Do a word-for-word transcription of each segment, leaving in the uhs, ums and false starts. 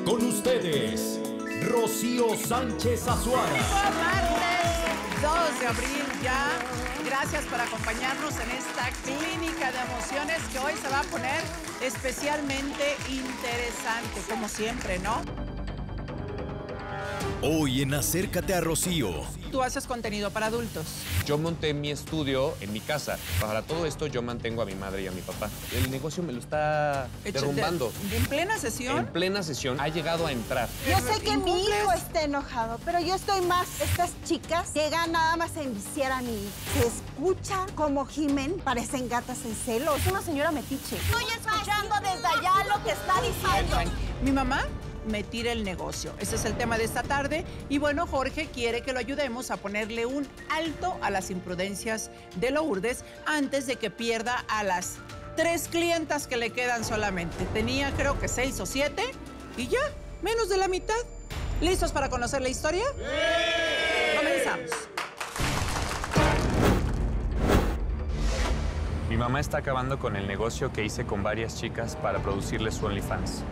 Con ustedes, Rocío Sánchez Azuara. Martes dos de abril ya. Gracias por acompañarnos en esta clínica de emociones que hoy se va a poner especialmente interesante, como siempre, ¿no? Hoy en Acércate a Rocío. Tú haces contenido para adultos. Yo monté mi estudio en mi casa. Para todo esto yo mantengo a mi madre y a mi papá. El negocio me lo está derrumbando. De, ¿En plena sesión? En plena sesión ha llegado a entrar. Yo sé que mi hijo está enojado, pero yo estoy más. Estas chicas llegan nada más a enviciar a mi hijo. Se escucha como gimen, parecen gatas en celo. Es una señora metiche. Estoy escuchando desde allá lo que está diciendo. Mi mamá me tira el negocio. Ese es el tema de esta tarde. Y bueno, Jorge quiere que lo ayudemos a ponerle un alto a las imprudencias de Lourdes antes de que pierda a las tres clientas que le quedan solamente. Tenía creo que seis o siete y ya, menos de la mitad. ¿Listos para conocer la historia? ¡Sí! Comenzamos. Mi mamá está acabando con el negocio que hice con varias chicas para producirle su OnlyFans.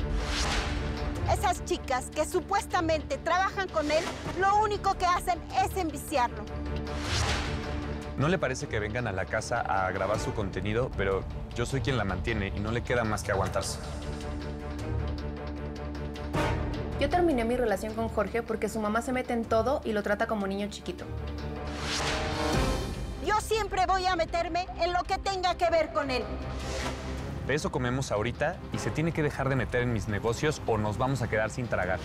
Esas chicas que supuestamente trabajan con él, lo único que hacen es enviciarlo. ¿No le parece que vengan a la casa a grabar su contenido? Pero yo soy quien la mantiene y no le queda más que aguantarse. Yo terminé mi relación con Jorge porque su mamá se mete en todo y lo trata como niño chiquito. Yo siempre voy a meterme en lo que tenga que ver con él. De eso comemos ahorita y se tiene que dejar de meter en mis negocios o nos vamos a quedar sin tragar.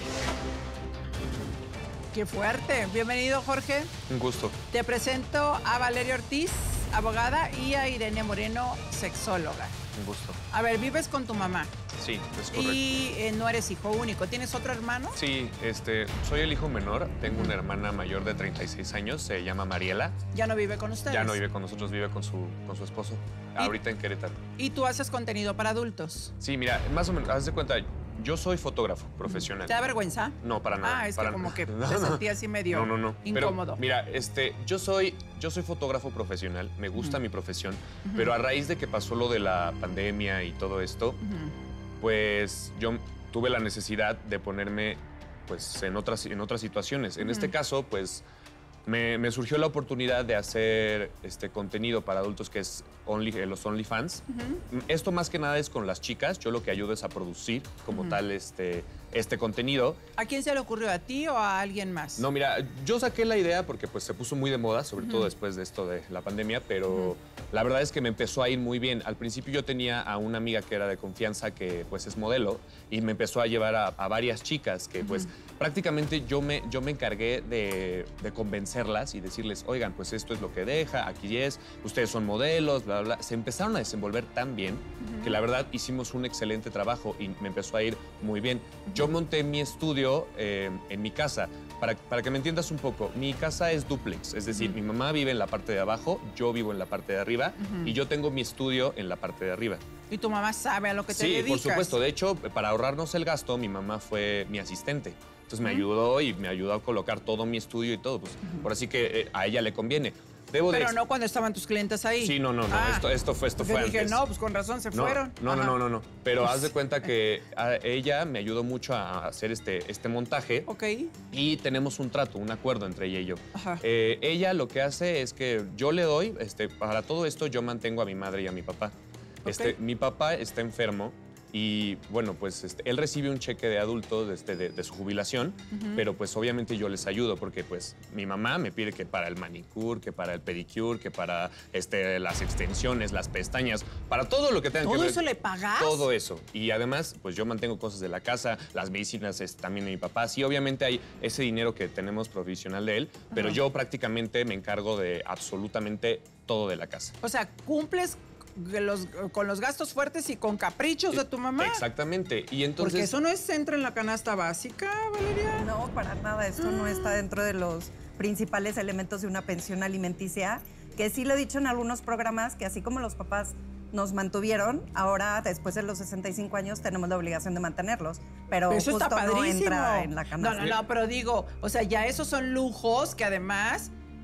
¡Qué fuerte! Bienvenido, Jorge. Un gusto. Te presento a Valeria Ortiz, abogada, y a Irene Moreno, sexóloga. Un gusto. A ver, vives con tu mamá. Sí, es correcto. Y eh, no eres hijo único. ¿Tienes otro hermano? Sí, este, soy el hijo menor. Tengo uh-huh. una hermana mayor de treinta y seis años, se llama Mariela. ¿Ya no vive con ustedes? Ya no vive con nosotros, vive con su, con su esposo, ahorita en Querétaro. ¿Y tú haces contenido para adultos? Sí, mira, más o menos, haz de cuenta, yo soy fotógrafo profesional. ¿Te da vergüenza? No, para nada. Ah, es para que como nada. que no, te no. sentí así medio no, no, no. incómodo. Pero, mira, este, yo soy, yo soy fotógrafo profesional, me gusta uh-huh. mi profesión, uh-huh. pero a raíz de que pasó lo de la pandemia y todo esto, uh-huh. pues yo tuve la necesidad de ponerme pues, en, otras, en otras situaciones. En uh-huh. este caso, pues, me, me surgió la oportunidad de hacer este contenido para adultos que es only, los OnlyFans. Uh-huh. Esto más que nada es con las chicas. Yo lo que ayudo es a producir como uh-huh. tal este, este contenido. ¿A quién se le ocurrió? ¿A ti o a alguien más? No, mira, yo saqué la idea porque pues, se puso muy de moda, sobre uh-huh. todo después de esto de la pandemia, pero uh-huh. la verdad es que me empezó a ir muy bien. Al principio yo tenía a una amiga que era de confianza, que pues es modelo, y me empezó a llevar a, a varias chicas que uh-huh. pues prácticamente yo me, yo me encargué de, de convencerlas y decirles, oigan, pues esto es lo que deja, aquí es, ustedes son modelos, bla, bla, bla. Se empezaron a desenvolver tan bien uh-huh. que la verdad hicimos un excelente trabajo y me empezó a ir muy bien. Uh-huh. Yo monté mi estudio eh, en mi casa. Para, para que me entiendas un poco, mi casa es dúplex, es decir, uh-huh. mi mamá vive en la parte de abajo, yo vivo en la parte de arriba uh-huh. y yo tengo mi estudio en la parte de arriba. ¿Y tu mamá sabe a lo que te sí, dedicas? Sí, por supuesto. De hecho, para ahorrarnos el gasto, mi mamá fue mi asistente. Entonces me ayudó y me ayudó a colocar todo mi estudio y todo. Pues, uh-huh. Por así que eh, a ella le conviene. Debo Pero de... no cuando estaban tus clientes ahí. Sí, no, no, no. Ah, esto, esto fue, esto fue dije, antes. no, pues con razón se no, fueron. No, no, no, no, no. Pero haz de cuenta que a ella me ayudó mucho a hacer este, este montaje. Ok. Y tenemos un trato, un acuerdo entre ella y yo. Ajá. Eh, ella lo que hace es que yo le doy, este, para todo esto yo mantengo a mi madre y a mi papá. Okay. Este, mi papá está enfermo. Y bueno, pues este, él recibe un cheque de adulto este, de, de su jubilación, uh-huh. pero pues obviamente yo les ayudo porque pues mi mamá me pide que para el manicure, que para el pedicure, que para este, las extensiones, las pestañas, para todo lo que tenga que ver. ¿Todo eso le pagas? Todo eso. Y además, pues yo mantengo cosas de la casa, las medicinas es también de mi papá. Sí, obviamente hay ese dinero que tenemos provisional de él, uh-huh. pero yo prácticamente me encargo de absolutamente todo de la casa. O sea, cumples Los, con los gastos fuertes y con caprichos de tu mamá. Exactamente. Y entonces... Porque eso no es entra en la canasta básica, Valeria. No, para nada. Esto mm. no está dentro de los principales elementos de una pensión alimenticia, que sí lo he dicho en algunos programas, que así como los papás nos mantuvieron, ahora después de los sesenta y cinco años tenemos la obligación de mantenerlos, pero, pero eso justo no entra en la canasta. No, no, no, pero digo, o sea, ya esos son lujos que además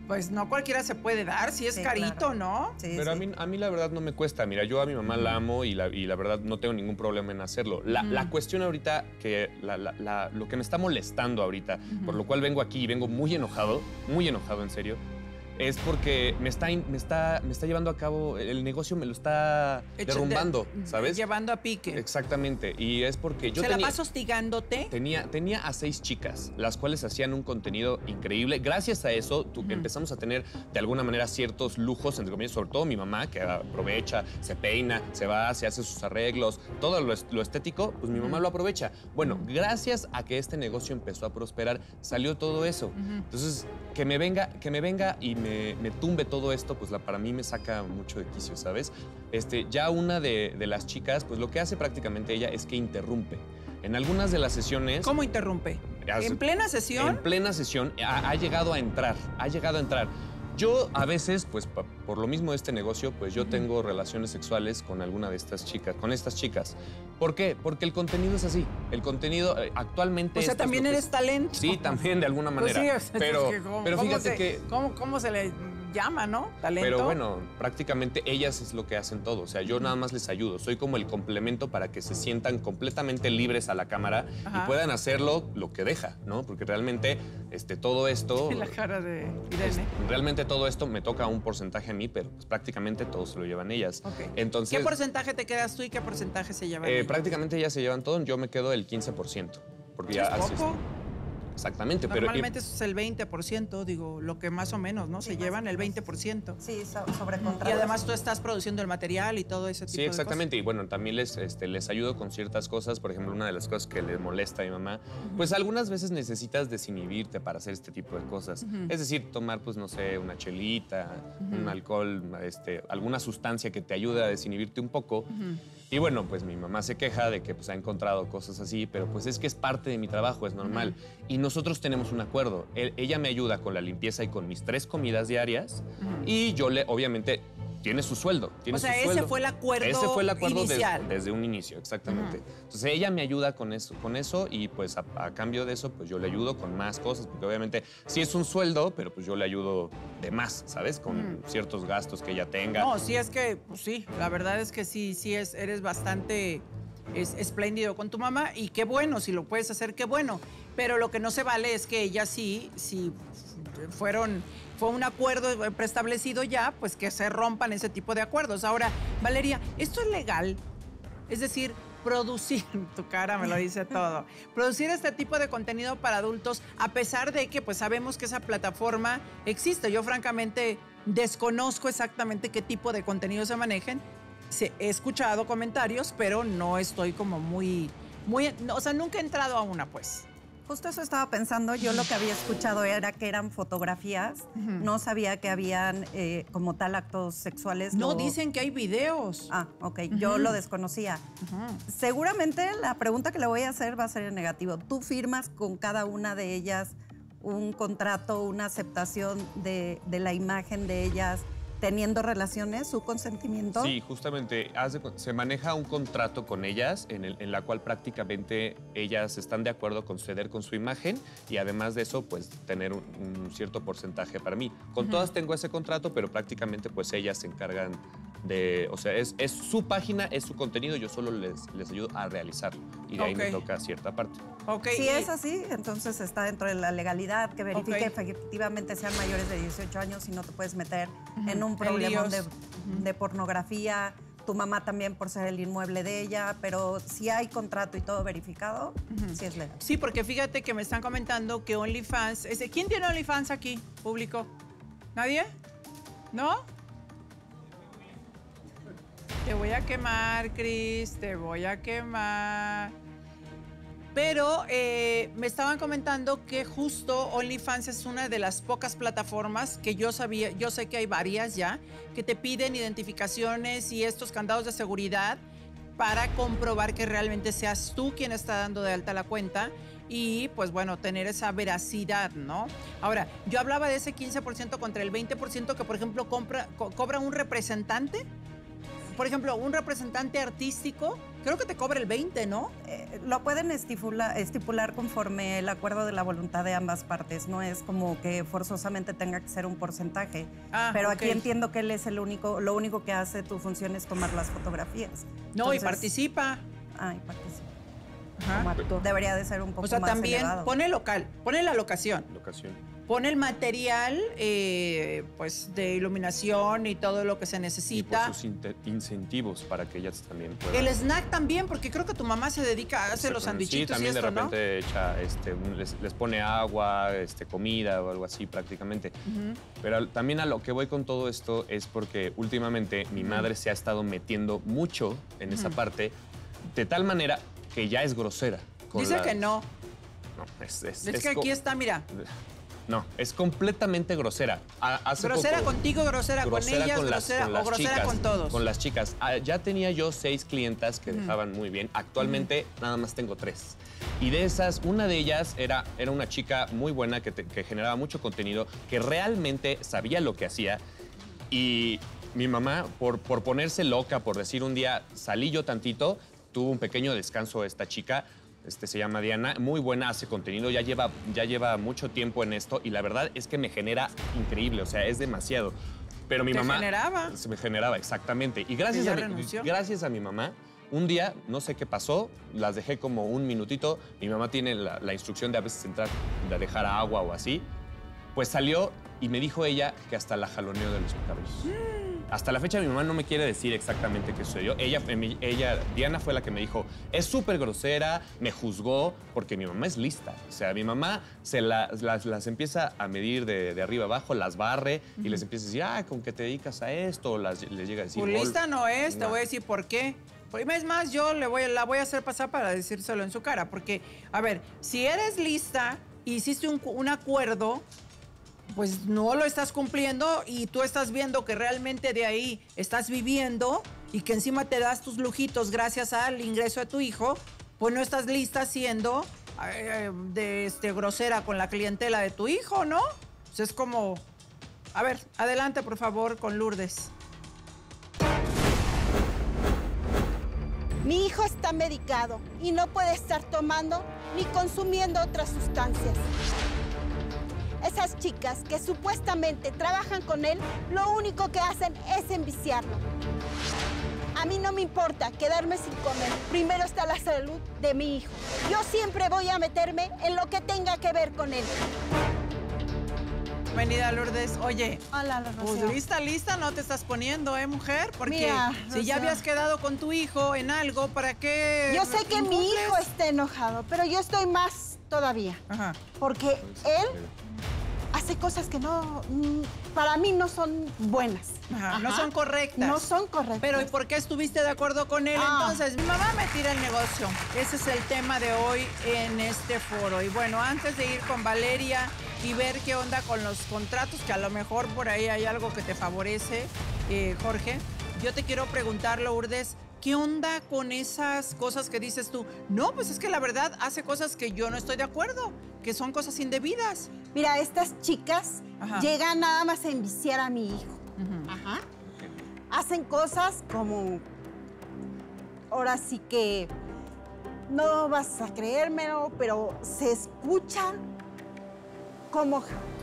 Pues no cualquiera se puede dar, si es Sí, carito, claro. ¿no? Sí, Pero a sí. mí, a mí la verdad no me cuesta. Mira, yo a mi mamá la amo y la, y la verdad no tengo ningún problema en hacerlo. La, Ujú. la cuestión ahorita, que la- la- la- lo que me está molestando ahorita, por lo cual vengo aquí y vengo muy enojado, muy enojado en serio, es porque me está, in- me está, me está llevando a cabo, el negocio me lo está Echa- derrumbando, de- ¿sabes? Llevando a pique. Exactamente. Y es porque yo ¿Se tenía... la pasa hostigándote? Tenía, tenía a seis chicas, las cuales hacían un contenido increíble. Gracias a eso tu- Ujú. empezamos a tener de alguna manera ciertos lujos, entre comillas, sobre todo mi mamá, que aprovecha, se peina, se va, se hace sus arreglos, todo lo, est- lo estético, pues mi mamá Ujú. lo aprovecha. Bueno, gracias a que este negocio empezó a prosperar, salió todo eso. Ujú. Entonces, que me venga, que me venga y me, me tumbe todo esto, pues la, para mí me saca mucho de quicio, ¿sabes? Este, ya una de, de las chicas, pues lo que hace prácticamente ella es que interrumpe. En algunas de las sesiones... ¿Cómo interrumpe? Hace- ¿En plena sesión? En plena sesión ha, ha llegado a entrar, ha llegado a entrar. Yo a veces, pues pa- por lo mismo de este negocio, pues yo tengo relaciones sexuales con alguna de estas chicas, con estas chicas. ¿Por qué? Porque el contenido es así. El contenido eh, actualmente... O sea, esto es también lo que eres es- talento. Sí, también de alguna Pues manera. sí, o sea, pero, es que ¿cómo- pero cómo fíjate se- que... ¿cómo, ¿Cómo se le llama, no? Talento. Pero bueno, prácticamente ellas es lo que hacen todo. O sea, yo nada más les ayudo. Soy como el complemento para que se sientan completamente libres a la cámara Ajá. y puedan hacerlo lo que deja, ¿no? Porque realmente este, todo esto... La cara de es- Irene. realmente todo esto me toca un porcentaje a mí, pero pues, prácticamente todo se lo llevan ellas. Ok. Entonces, ¿Qué porcentaje te quedas tú y qué porcentaje se lleva? eh, ella? prácticamente ellas se llevan todo, yo me quedo el quince por ciento. Porque ya ¿Es así poco? Exactamente, pero... Normalmente eso es el veinte por ciento, digo, lo que más o menos, ¿no? Sí, se más llevan o el menos. veinte por ciento. Sí, so- sobre Y contratos. además tú estás produciendo el material y todo ese tipo Sí, de cosas. exactamente. Y bueno, también les, este, les ayudo con ciertas cosas. Por ejemplo, una de las cosas que le molesta a mi mamá, pues algunas veces necesitas desinhibirte para hacer este tipo de cosas. Es decir, tomar, pues no sé, una chelita, un alcohol, este, alguna sustancia que te ayude a desinhibirte un poco. Y bueno, pues mi mamá se queja de que pues, ha encontrado cosas así, pero pues es que es parte de mi trabajo, es normal. Y nosotros tenemos un acuerdo. Él- ella me ayuda con la limpieza y con mis tres comidas diarias. Y yo le, obviamente, tiene su sueldo. Tiene O sea, su ese sueldo. fue el acuerdo Ese fue el acuerdo des- inicial. desde un inicio, exactamente. Entonces ella me ayuda con eso, con eso y pues a, a cambio de eso, pues yo le ayudo con más cosas, porque obviamente sí es un sueldo, pero pues yo le ayudo de más, ¿sabes? Con ciertos gastos que ella tenga. No, sí es que, pues sí, la verdad es que sí, sí es, eres bastante es, espléndido con tu mamá y qué bueno, si lo puedes hacer, qué bueno. Pero lo que no se vale es que ella sí, sí fueron, fue un acuerdo preestablecido ya, pues que se rompan ese tipo de acuerdos. Ahora, Valeria, ¿esto es legal? Es decir, producir, tu cara me lo dice todo, producir este tipo de contenido para adultos, a pesar de que pues sabemos que esa plataforma existe. Yo francamente desconozco exactamente qué tipo de contenido se manejen. Se- he escuchado comentarios, pero no estoy como muy, muy, no, o sea, nunca he entrado a una, pues. Justo eso estaba pensando. Yo lo que había escuchado era que eran fotografías. No sabía que habían eh, como tal actos sexuales. No, Lo- dicen que hay videos. Ah, ok. Yo lo desconocía. Seguramente la pregunta que le voy a hacer va a ser en negativo. ¿Tú firmas con cada una de ellas un contrato, una aceptación de, de la imagen de ellas teniendo relaciones, su consentimiento? Sí, justamente hace- se maneja un contrato con ellas en, el- en la cual prácticamente ellas están de acuerdo con ceder con su imagen y además de eso, pues tener un, un cierto porcentaje para mí. Con todas tengo ese contrato, pero prácticamente pues ellas se encargan de, o sea, es, es su página, es su contenido, yo solo les, les ayudo a realizarlo y de ahí me Ok. toca cierta parte. Ok, Si y- es así, entonces está dentro de la legalidad, que verifique Ok. efectivamente sean mayores de dieciocho años y no te puedes meter en un En problema líos. de, de pornografía. Tu mamá también por ser el inmueble de ella, pero si hay contrato y todo verificado, sí es legal. Sí, porque fíjate que me están comentando que OnlyFans... ese- ¿Quién tiene OnlyFans aquí, público? ¿Nadie? ¿No? Te voy a quemar, Cris, te voy a quemar. Pero eh, me estaban comentando que justo OnlyFans es una de las pocas plataformas que yo sabía, yo sé que hay varias ya, que te piden identificaciones y estos candados de seguridad para comprobar que realmente seas tú quien está dando de alta la cuenta y pues bueno, tener esa veracidad, ¿no? Ahora, yo hablaba de ese quince por ciento contra el veinte por ciento que por ejemplo compra, co- cobra un representante. Por ejemplo, un representante artístico, creo que te cobra el veinte, ¿no? Eh, lo pueden estipula, estipular conforme el acuerdo de la voluntad de ambas partes. No es como que forzosamente tenga que ser un porcentaje. Ah, Pero ok. aquí entiendo que él es el único, lo único que hace tu función es tomar las fotografías. No, y Entonces- participa. Ah, y participa. Ajá. Como actor. Debería de ser un poco O sea, más también elevado. pone el local, pone la locación, Locación. pone el material, eh, pues, de iluminación y todo lo que se Y necesita. por sus inte- incentivos para que ellas también puedan. El snack también, porque creo que tu mamá se dedica a hacer los sandwichitos Sí, también y esto, de repente echa, este, un- les, les pone agua, este, comida o algo así prácticamente. ¿no? Ujú. Pero al- también a lo que voy con todo esto es porque últimamente mi madre se ha estado metiendo mucho en esa parte, de tal manera que ya es grosera. con Dice las- que no. No, es, es- Es, es que co- aquí está, mira. No, es completamente grosera. A- hace Grosera poco- contigo, grosera, grosera con ellas, con las- grosera con o las grosera chicas, con todos. Con las chicas. Ah, ya tenía yo seis clientas que Ujú. dejaban muy bien. Actualmente nada más tengo tres. Y de esas, una de ellas era, era una chica muy buena que, te- que generaba mucho contenido, que realmente sabía lo que hacía. Y mi mamá, por, por ponerse loca, por decir un día, salí yo tantito, tuvo un pequeño descanso esta chica. Este, se llama Diana, muy buena, hace contenido, ya lleva, ya lleva mucho tiempo en esto y la verdad es que me genera increíble, o sea, es demasiado. Pero mi ¿Te mamá... generaba? Se me generaba, exactamente. Y gracias, ¿Y ya a mi, renunció? gracias a mi mamá, un día, no sé qué pasó, las dejé como un minutito, mi mamá tiene la, la instrucción de a veces entrar, de dejar agua o así, pues salió y me dijo ella que hasta la jaloneó de los cabellos. Hasta la fecha mi mamá no me quiere decir exactamente qué sucedió. Ella, ella, Diana fue la que me dijo, es súper grosera, me juzgó, porque mi mamá es lista. O sea, mi mamá se la- las, las empieza a medir de, de arriba abajo, las barre y les empieza a decir, ah, ¿con qué te dedicas a esto? O las, les llega a decir... Pues "Gol". lista no es, te No. voy a decir por qué. Pues, es más, yo le voy, la voy a hacer pasar para decírselo en su cara, porque, a ver, si eres lista, hiciste un, un acuerdo, pues no lo estás cumpliendo y tú estás viendo que realmente de ahí estás viviendo y que encima te das tus lujitos gracias al ingreso de tu hijo, pues no estás lista siendo eh, de este, grosera con la clientela de tu hijo, ¿no? Pues es como... A ver, adelante, por favor, con Lourdes. Mi hijo está medicado y no puede estar tomando ni consumiendo otras sustancias. Esas chicas que supuestamente trabajan con él, lo único que hacen es enviciarlo. A mí no me importa quedarme sin comer. Primero está la salud de mi hijo. Yo siempre voy a meterme en lo que tenga que ver con él. Bienvenida, Lourdes. Oye, Hola, pues Rocío. lista, lista, no te estás poniendo, ¿eh, mujer? Porque Mira, si ya Rocío. habías quedado con tu hijo en algo, ¿para qué? Yo sé que mi incumples? hijo está enojado, pero yo estoy más todavía. Ajá. Porque él hace cosas que no, mm, para mí no son buenas. Ajá, no Ajá. son correctas. No son correctas. Pero ¿y por qué estuviste de acuerdo con él? Ah. Entonces, mi mamá me tira el negocio. Ese es el tema de hoy en este foro. Y bueno, antes de ir con Valeria y ver qué onda con los contratos, que a lo mejor por ahí hay algo que te favorece, eh, Jorge, yo te quiero preguntar, Lourdes, ¿qué onda con esas cosas que dices tú? No, pues es que la verdad hace cosas que yo no estoy de acuerdo, que son cosas indebidas. Mira, estas chicas Ajá. llegan nada más a enviciar a mi hijo. Ujú. Ajá. Hacen cosas como... Ahora sí que... No vas a creérmelo, pero se escuchan como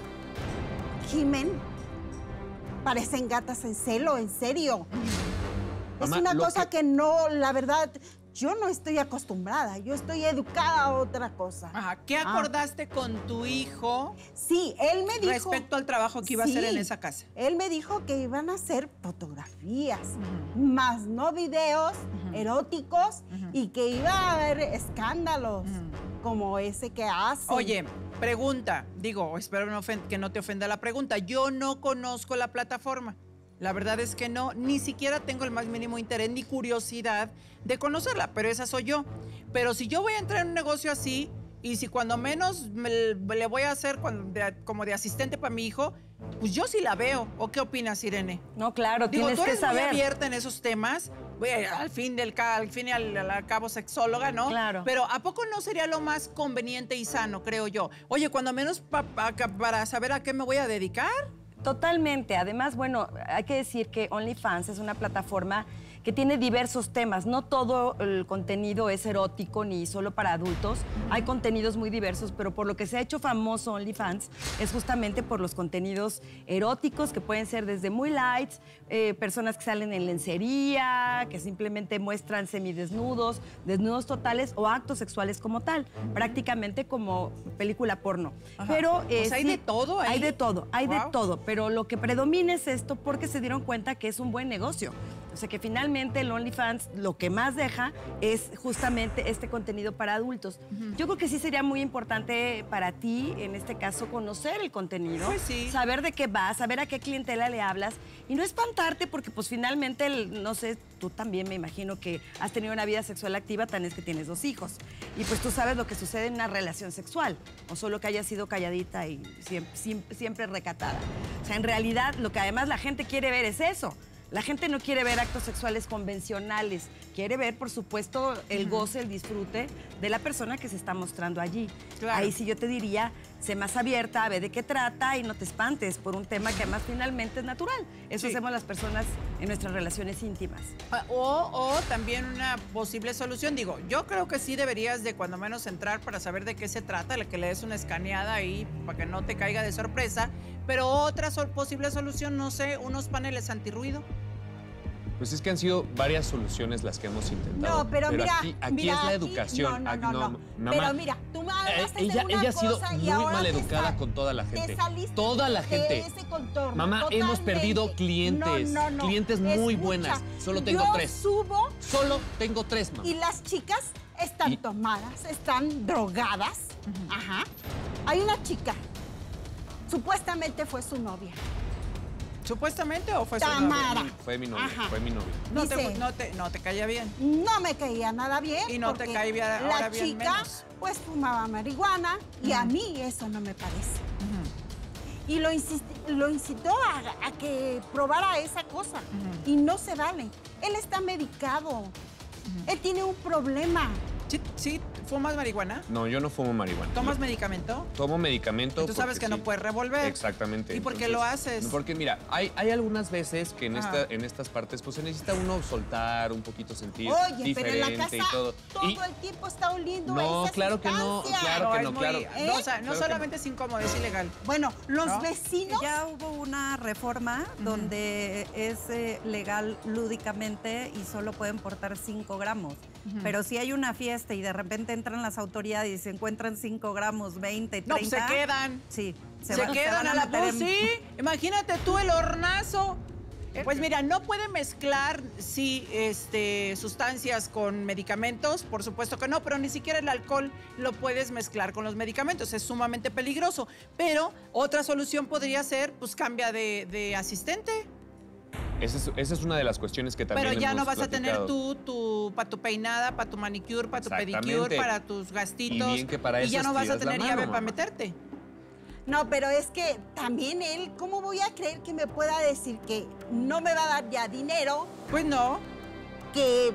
gimen. Parecen gatas en celo, en serio. Es Mamá, una lo cosa que- que... no, la verdad, yo no estoy acostumbrada. Yo estoy educada a otra cosa. Ajá. ¿Qué Ah. acordaste con tu hijo Sí, él me dijo... respecto al trabajo que iba a hacer Sí, en esa casa? Él me dijo que iban a hacer fotografías, Ujú. más no videos Ujú. eróticos Ujú. y que iba a haber escándalos Ujú. como ese que hace. Oye, pregunta, digo, espero no ofen- que no te ofenda la pregunta. Yo no conozco la plataforma. La verdad es que no, ni siquiera tengo el más mínimo interés ni curiosidad de conocerla, pero esa soy yo. Pero si yo voy a entrar en un negocio así y si cuando menos me- le voy a hacer cuando- de- como de asistente para mi hijo, pues yo sí la veo. ¿O qué opinas, Irene? No, claro, Digo, tienes tú que eres muy saber. abierta en esos temas. Oye, al fin del ca- al fin y al, al cabo sexóloga, ¿no? Claro. Pero ¿a poco no sería lo más conveniente y sano, creo yo? Oye, cuando menos pa- pa- para saber a qué me voy a dedicar. Totalmente. Además, bueno, hay que decir que OnlyFans es una plataforma que tiene diversos temas. No todo el contenido es erótico ni solo para adultos. Hay contenidos muy diversos, pero por lo que se ha hecho famoso OnlyFans es justamente por los contenidos eróticos, que pueden ser desde muy light, eh, personas que salen en lencería, que simplemente muestran semidesnudos, desnudos totales o actos sexuales como tal, prácticamente como película porno. Ajá. Pero O sea, ¿hay sí, de todo ahí? Hay de todo, hay de Wow. todo, pero lo que predomina es esto porque se dieron cuenta que es un buen negocio. O sea, que finalmente el OnlyFans lo que más deja es justamente este contenido para adultos. Yo creo que sí sería muy importante para ti, en este caso, conocer el contenido, Pues sí. saber de qué va, saber a qué clientela le hablas y no espantarte porque pues finalmente, el- no sé, tú también me imagino que has tenido una vida sexual activa, tan es que tienes dos hijos. Y pues tú sabes lo que sucede en una relación sexual, o solo que hayas sido calladita y siempre, siempre, siempre recatada. O sea, en realidad lo que además la gente quiere ver es eso. La gente no quiere ver actos sexuales convencionales, quiere ver, por supuesto, el goce, el disfrute de la persona que se está mostrando allí. Claro. Ahí sí yo te diría, sé más abierta, ve de qué trata y no te espantes por un tema que además finalmente es natural. Eso Sí. hacemos las personas en nuestras relaciones íntimas. Ah, O, o también una posible solución, digo, yo creo que sí deberías de cuando menos entrar para saber de qué se trata, que le des una escaneada ahí para que no te caiga de sorpresa, pero otra sol- posible solución, no sé, unos paneles antirruido. Pues es que han sido varias soluciones las que hemos intentado. No, pero, mira, aquí, aquí mira, es la aquí- educación. No, Aquí- no, no, no. mamá, Pero mira, tú me hablaste eh, ella, de una ella ha sido cosa y muy ahora mal te educada sal- con toda la te gente. saliste Toda la de gente. ese contorno, Mamá, hemos totalmente. perdido clientes. No, no, no. Clientes muy Escucha, buenas. Solo tengo yo tres. subo Solo tengo tres, mamá. y las chicas están Y- tomadas, están drogadas. Ajá. Hay una chica, supuestamente fue su novia. ¿Supuestamente o fue su Tamara. novia? Fue mi novia, Ajá. fue mi novia. No te, Dice- no, te, no te caía bien. No me caía nada bien. Y no te porque cae bien ahora la bien chica, menos. pues, fumaba marihuana y a mí eso no me parece. Y lo, insisti- lo incitó a, a que probara esa cosa. Y no se vale. Él está medicado. Él tiene un problema. ¿Sí, sí fumas marihuana? No, yo no fumo marihuana. ¿Tomas Yo medicamento? Tomo medicamento. Y tú sabes porque que no sí. puedes revolver. Exactamente. ¿Y por qué entonces- lo haces? Porque mira, hay, hay algunas veces que en, Ajá. esta, en estas partes pues se necesita uno soltar, un poquito sentir Oye, pero en la diferente casa y todo. todo Y- el tiempo está oliendo No, esa claro que no, sustancia. claro que es no, muy- claro. No, o sea, no Claro que solamente es incómodo, es ilegal. Bueno, los ¿No? vecinos... Ya hubo una reforma donde es eh, legal lúdicamente y solo pueden portar cinco gramos. Pero si hay una fiesta y de repente entran las autoridades y se encuentran cinco gramos, veinte, No, pues treinta... se quedan. Sí. Se, van- quedan van a la meter pues en- sí. Imagínate tú el hornazo. Pues mira, no puede mezclar, sí, este, sustancias con medicamentos, por supuesto que no, pero ni siquiera el alcohol lo puedes mezclar con los medicamentos, es sumamente peligroso. Pero otra solución podría ser, pues cambia de, de asistente. Esa es, esa es una de las cuestiones que también Pero ya hemos no vas a tener platicado. tú, tu, para tu peinada, para tu manicure, para tu Exactamente. pedicure, para tus gastitos. Y bien que para y eso ya no vas a estiras la tener mano, llave mamá. para meterte. No, pero es que también él, ¿cómo voy a creer que me pueda decir que no me va a dar ya dinero, Pues no. que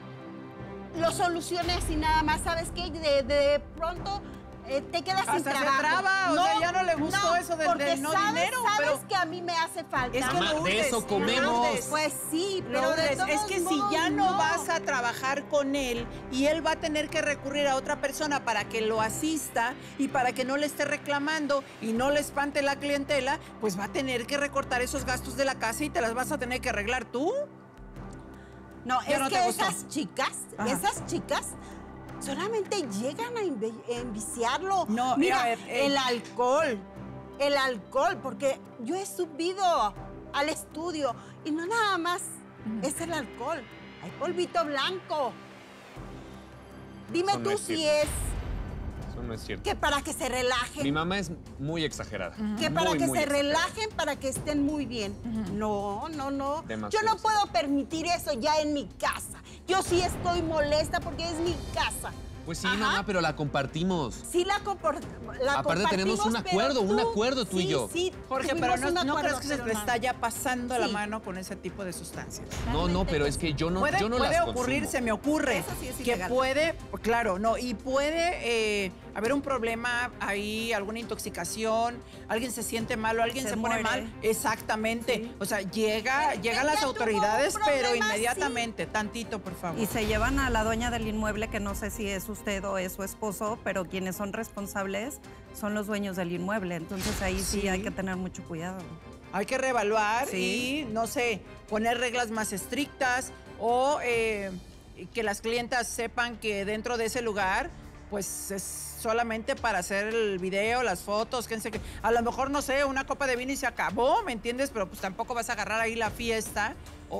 lo solucione así nada más? ¿Sabes qué? De, de pronto eh, te quedas sin Hasta se trabajo. traba, o sea, ya no le gustó eso del- porque del no sabes, dinero, sabes pero- que a mí me hace falta. Es que Mamá, de Lourdes, eso comemos. Lourdes, Pues sí, pero de Lourdes, todos es que si modos, ya no, vas a trabajar con él y él va a tener que recurrir a otra persona para que lo asista y para que no le esté reclamando y no le espante la clientela, pues va a tener que recortar esos gastos de la casa y te las vas a tener que arreglar tú. No, Ya es no te que gustó. esas chicas, Ajá. esas chicas solamente llegan a envi- enviciarlo. No, Mira, a ver, eh. el alcohol, el alcohol, porque yo he subido al estudio y no nada más es el alcohol, hay polvito blanco. Dime Eso no tú es si cierto. es Eso no es cierto. que para que se relajen. Mi mamá es muy exagerada. Que para Muy, que muy se exagerada. relajen, para que estén muy bien. No, no, no. Demasiado Yo no puedo permitir eso ya en mi casa. Yo sí estoy molesta porque es mi casa. Pues sí, Ajá. mamá, pero la compartimos. Sí la, compor- la Aparte tenemos compartimos, un acuerdo, pero un tú- acuerdo tú y sí, yo. Sí, Jorge, tuvimos pero no, un no acuerdo, crees que se pero te no. está ya pasando la Sí. mano con ese tipo de sustancias. No, no, pero es que yo no, puede yo no puede las ocurrir, consumo. se me ocurre, Eso sí es que ilegal. puede, claro, no, y puede eh, haber un problema ahí, alguna intoxicación, alguien se siente mal o alguien se, se pone mal. Exactamente. Sí. O sea, llega, pero llegan las autoridades, pero inmediatamente, sí. Tantito, por favor. Y se llevan a la dueña del inmueble, que no sé si es usted o es su esposo, pero quienes son responsables son los dueños del inmueble. Entonces ahí sí, sí hay que tener mucho cuidado. Hay que reevaluar sí. y, no sé, poner reglas más estrictas o eh, que las clientas sepan que dentro de ese lugar, pues es solamente para hacer el video, las fotos, que a lo mejor, no sé, una copa de vino y se acabó, ¿me entiendes? Pero pues tampoco vas a agarrar ahí la fiesta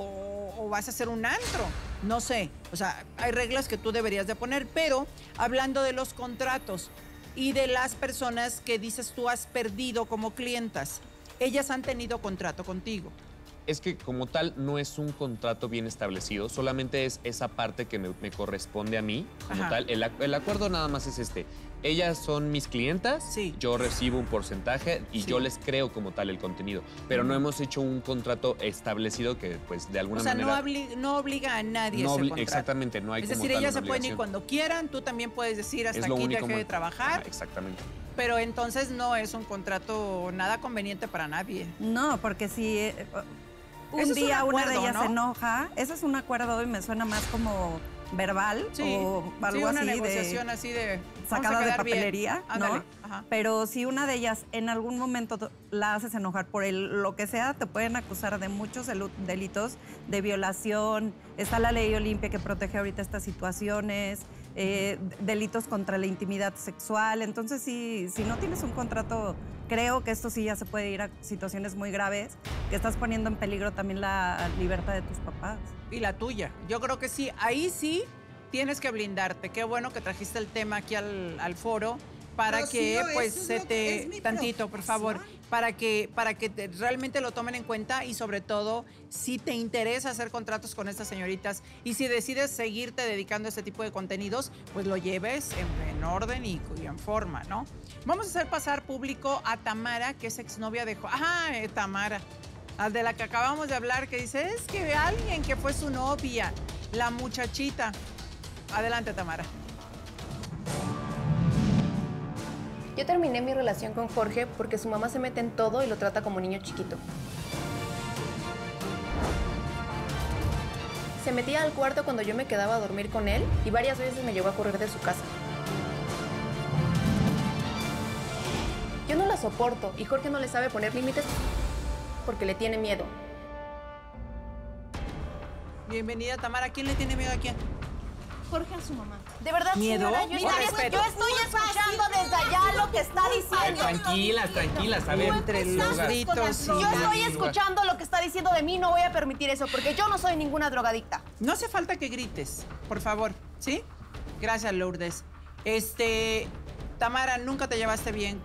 o, o vas a hacer un antro, no sé. O sea, hay reglas que tú deberías de poner, pero hablando de los contratos y de las personas que dices tú has perdido como clientas, ellas han tenido contrato contigo. Es que como tal no es un contrato bien establecido, solamente es esa parte que me, me corresponde a mí como Ajá. tal. El, el acuerdo nada más es este. Ellas son mis clientas, sí. yo recibo un porcentaje y sí. yo les creo como tal el contenido. Pero mm. no hemos hecho un contrato establecido que pues de alguna manera... O sea, manera, no, obliga, no obliga a nadie no ese contrato. Exactamente, no hay Es como decir, tal ellas una se pueden obligación. ir cuando quieran, tú también puedes decir hasta aquí dejé de trabajar. Ah, exactamente. Pero entonces no es un contrato nada conveniente para nadie. No, porque si eh, un eso día un acuerdo, una de ellas ¿no? se enoja, eso es un acuerdo y me suena más como verbal sí, o algo sí, una así negociación de así de sacada de papelería, ¿no? Ajá. Pero si una de ellas en algún momento la haces enojar por el, lo que sea, te pueden acusar de muchos delitos, de violación. Está la ley Olimpia que protege ahorita estas situaciones. Eh, delitos contra la intimidad sexual. Entonces, si, si no tienes un contrato, creo que esto sí ya se puede ir a situaciones muy graves, que estás poniendo en peligro también la libertad de tus papás. Y la tuya. Yo creo que sí, ahí sí tienes que blindarte. Qué bueno que trajiste el tema aquí al, al foro para Pero que si pues se te... Tantito, por favor. Para que, para que te, realmente lo tomen en cuenta y sobre todo si te interesa hacer contratos con estas señoritas y si decides seguirte dedicando a este tipo de contenidos, pues lo lleves en, en orden y, y en forma, ¿no? Vamos a hacer pasar público a Tamara, que es exnovia de... Ajá, eh, Tamara, al de la que acabamos de hablar, que dice, es que alguien que fue su novia, la muchachita. Adelante, Tamara. Yo terminé mi relación con Jorge porque su mamá se mete en todo y lo trata como niño chiquito. Se metía al cuarto cuando yo me quedaba a dormir con él y varias veces me llevó a correr de su casa. Yo no la soporto y Jorge no le sabe poner límites porque le tiene miedo. Bienvenida, Tamara. ¿Quién le tiene miedo a quién? Jorge a su mamá. De verdad, ¿Miedo? señora, yo, Mira, estoy, yo estoy escuchando desde allá lo que está diciendo. Tranquilas, tranquilas, a ver. Entre los gritos. Yo estoy escuchando lo que está diciendo de mí, no voy a permitir eso, porque yo no soy ninguna drogadicta. No hace falta que grites, por favor, ¿sí? Gracias, Lourdes. Este, Tamara, ¿nunca te llevaste bien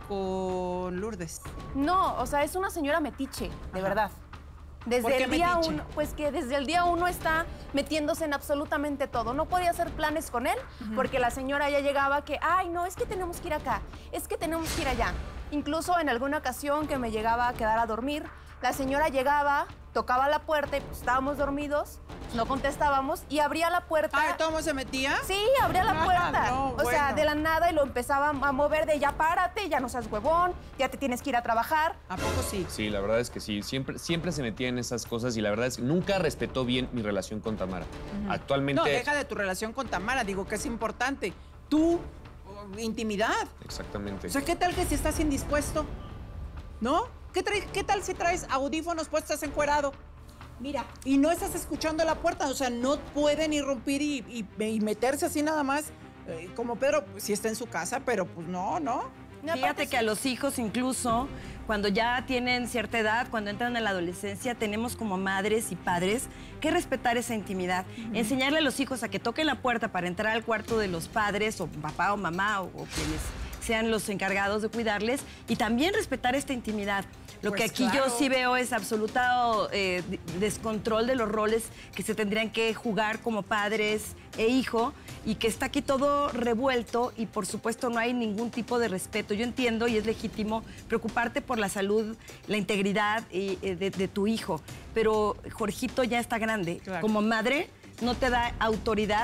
con Lourdes? No, o sea, es una señora metiche, de Ajá. verdad. Desde el día uno, pues que desde el día uno está metiéndose en absolutamente todo. No podía hacer planes con él uh-huh. porque la señora ya llegaba que, ay, no, es que tenemos que ir acá, es que tenemos que ir allá. Incluso en alguna ocasión que me llegaba a quedar a dormir, la señora llegaba, tocaba la puerta y pues estábamos dormidos, no contestábamos y abría la puerta. Ah, ¿cómo se metía? Sí, abría la puerta. Ah, no, o bueno. sea, de la nada y lo empezaba a mover de ya párate, ya no seas huevón, ya te tienes que ir a trabajar. ¿A poco sí? Sí, la verdad es que sí. Siempre, siempre se metía en esas cosas y la verdad es que nunca respetó bien mi relación con Tamara. Uh-huh. Actualmente... No, deja de tu relación con Tamara, digo que es importante. Tu intimidad. Exactamente. O sea, ¿qué tal que si estás indispuesto? ¿No? ¿Qué, trae, ¿Qué tal si traes audífonos puestos encuerado? Mira. Y no estás escuchando la puerta, o sea, no pueden irrumpir y, y, y meterse así nada más, eh, como Pedro, pues, si está en su casa, pero pues no, ¿no? Fíjate que a los hijos incluso, cuando ya tienen cierta edad, cuando entran en la adolescencia, tenemos como madres y padres que respetar esa intimidad. Uh-huh. Enseñarle a los hijos a que toquen la puerta para entrar al cuarto de los padres, o papá o mamá, o, o quienes sean los encargados de cuidarles, y también respetar esta intimidad. Lo pues que aquí claro. yo sí veo es absoluto eh, descontrol de los roles que se tendrían que jugar como padres e hijo, y que está aquí todo revuelto y por supuesto no hay ningún tipo de respeto. Yo entiendo y es legítimo preocuparte por la salud, la integridad eh, de, de tu hijo, pero Jorgito ya está grande. Claro. Como madre no te da autoridad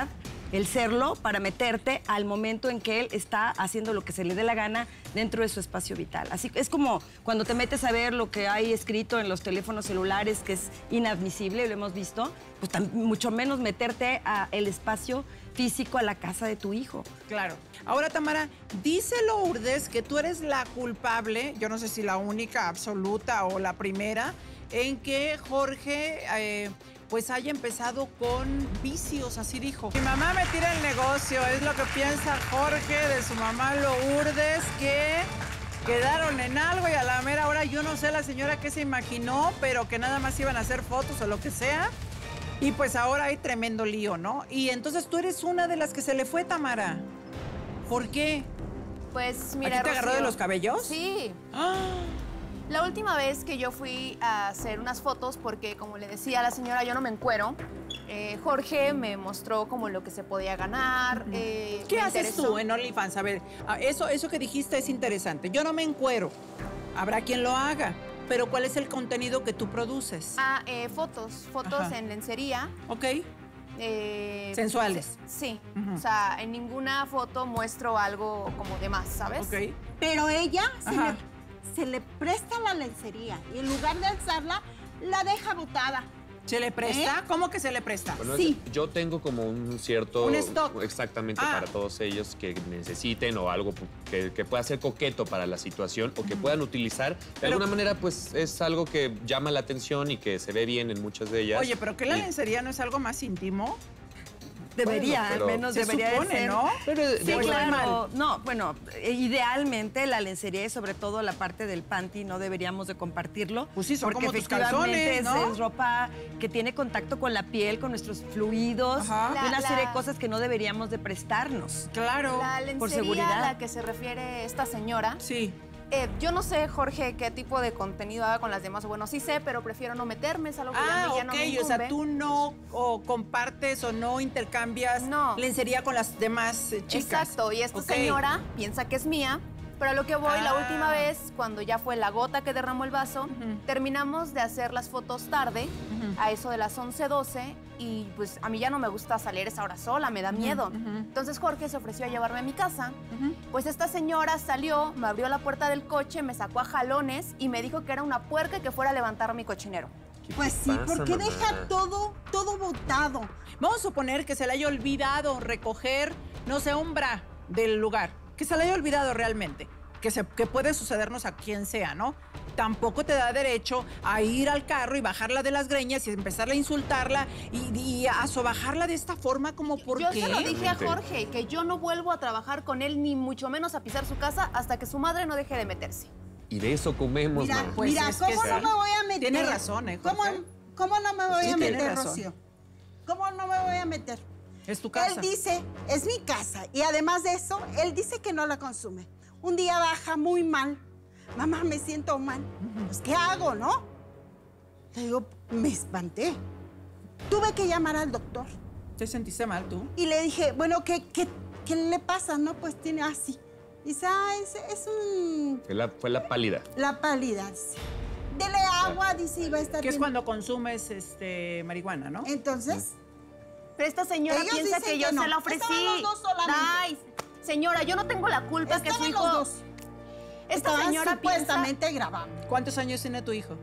el serlo para meterte al momento en que él está haciendo lo que se le dé la gana dentro de su espacio vital. Así que es como cuando te metes a ver lo que hay escrito en los teléfonos celulares, que es inadmisible, lo hemos visto, pues tan, mucho menos meterte al espacio físico, a la casa de tu hijo. Claro. Ahora, Tamara, dice Lourdes que tú eres la culpable, yo no sé si la única, absoluta o la primera, en que Jorge... Eh, pues haya empezado con vicios, así dijo. Mi mamá me tira el negocio, es lo que piensa Jorge de su mamá Lourdes, que quedaron en algo y a la mera hora yo no sé la señora qué se imaginó, pero que nada más iban a hacer fotos o lo que sea. Y pues ahora hay tremendo lío, ¿no? Y entonces tú eres una de las que se le fue, Tamara. ¿Por qué? Pues mira, ¿Aquí te agarró Rocío, de los cabellos? Sí. ¡Ah! La última vez que yo fui a hacer unas fotos, porque como le decía a la señora, yo no me encuero, eh, Jorge me mostró como lo que se podía ganar. eh, ¿Qué me haces interesó. tú en OnlyFans? A ver, eso, eso que dijiste es interesante. Yo no me encuero. Habrá quien lo haga. Pero ¿cuál es el contenido que tú produces? Ah, eh, fotos, fotos Ajá. en lencería. Ok. eh, Sensuales. Sí. Ujú. O sea, en ninguna foto muestro algo como de más, ¿sabes? Ok. Pero ella se Ajá. le, se le presta la lencería y en lugar de alzarla, la deja botada. ¿Se le presta? ¿Cómo que se le presta? Bueno, Sí. yo tengo como un cierto... Un stock. Exactamente, Ah. para todos ellos que necesiten o algo que, que pueda ser coqueto para la situación o que puedan utilizar. De Pero- alguna manera, pues, es algo que llama la atención y que se ve bien en muchas de ellas. Oye, ¿pero qué la Y- lencería no es algo más íntimo? Debería, Bueno, pero- al menos Se debería supone, de ser. ¿no? Pero de- Sí, de alguna- claro. No, bueno, eh, idealmente la lencería y sobre todo la parte del panty no deberíamos de compartirlo. Pues sí, son porque como tus efectivamente calzones, ¿no? es, es ropa que tiene contacto con la piel, con nuestros fluidos, Ajá. y una La- serie la- de cosas que no deberíamos de prestarnos. Claro. La lencería Por seguridad. a la que se refiere esta señora, Sí. eh, yo no sé, Jorge, qué tipo de contenido haga con las demás. Bueno, sí sé, pero prefiero no meterme, es algo que ya, Ah, a mí ya ok. no me O sea, incumbe. tú no o compartes o no intercambias No. lencería con las demás eh, chicas. Exacto, y esta Ok. señora piensa que es mía, pero a lo que voy, la Ah. última vez, cuando ya fue la gota que derramó el vaso, Ujú. terminamos de hacer las fotos tarde, Ujú. a eso de las once, doce, y pues a mí ya no me gusta salir a esa hora sola, me da miedo. ujú. Entonces Jorge se ofreció a llevarme a mi casa. Ujú. Pues esta señora salió, me abrió la puerta del coche, me sacó a jalones y me dijo que era una puerca y que fuera a levantar mi cochinero. ¿Qué Pues te sí, pasa, porque mamá? deja todo, todo botado. Vamos a suponer que se le haya olvidado recoger, no sé, un bra del lugar. Que se le haya olvidado realmente. Que, se, que puede sucedernos a quien sea, ¿no? Tampoco te da derecho a ir al carro y bajarla de las greñas y empezarla a insultarla y, y a sobajarla de esta forma como por Yo qué. se lo dije a Realmente. Jorge, que yo no vuelvo a trabajar con él, ni mucho menos a pisar su casa hasta que su madre no deje de meterse. Y de eso comemos, Mira, mamá. Pues mira, es que ¿cómo sí. no me voy a meter? Tiene razón, ¿eh, ¿Cómo, Jorge? cómo no me voy Sí, a tiene meter, razón. Rocío? ¿Cómo no me voy a meter? Es tu casa. Él dice, es mi casa. Y además de eso, él dice que no la consume. Un día baja muy mal. Mamá, me siento mal. Pues, ¿qué hago, no? Le digo, me espanté. Tuve que llamar al doctor. ¿Te sentiste mal tú? Y le dije, bueno, ¿qué, qué, qué le pasa? No, pues tiene así. Dice, ah, es, es un... Fue la, fue la pálida. La pálida, dice. Dele agua, dice, y va a estar Que es bien. cuando consumes este, marihuana, ¿no? Entonces, Pero esta señora Ellos piensa dicen que yo que no. se la ofrecí. Estaban los dos solamente. Ay, señora, yo no tengo la culpa que su estaban hijo... los dos. Esta Estaban señora piensa... supuestamente grabando. ¿Cuántos años tiene tu hijo?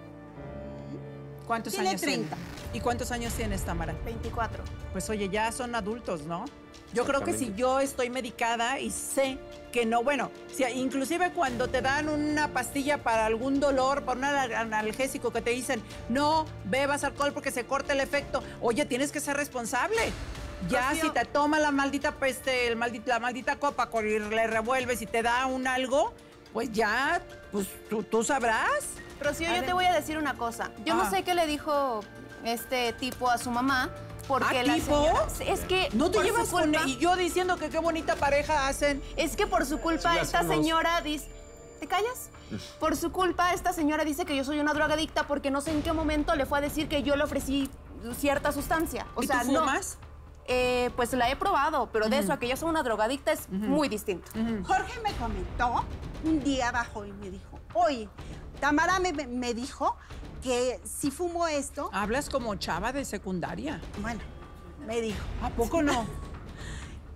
¿Cuántos Tiene años treinta. tiene? ¿Y cuántos años tienes, Tamara? veinticuatro. Pues oye, ya son adultos, ¿no? Yo creo que si Exactamente. yo estoy medicada y sé que no, bueno, si, inclusive cuando te dan una pastilla para algún dolor, para un anal- analgésico que te dicen, no bebas alcohol porque se corta el efecto, oye, tienes que ser responsable. Ya Rocío. si te toma la maldita peste, el maldita, la maldita copa con- y le revuelves y te da un algo, pues ya, pues tú, tú sabrás. Rocío, A yo ver. te voy a decir una cosa. Yo Ah. no sé qué le dijo este tipo a su mamá, porque ¿Ah, la tipo? señora... Es que No te por su llevas con culpa- él. Y yo diciendo que qué bonita pareja hacen. Es que por su culpa Sí, la esta hacemos. señora dice... ¿Te callas? Por su culpa esta señora dice que yo soy una drogadicta porque no sé en qué momento le fue a decir que yo le ofrecí cierta sustancia. O ¿Y sea, tú no. fumas? Eh, pues la he probado, pero de eso a que yo soy una drogadicta es muy distinto. Jorge me comentó, un día bajó y me dijo, oye, Tamara me, me dijo que si fumo esto, Hablas como chava de secundaria. bueno, me dijo, ¿A poco no?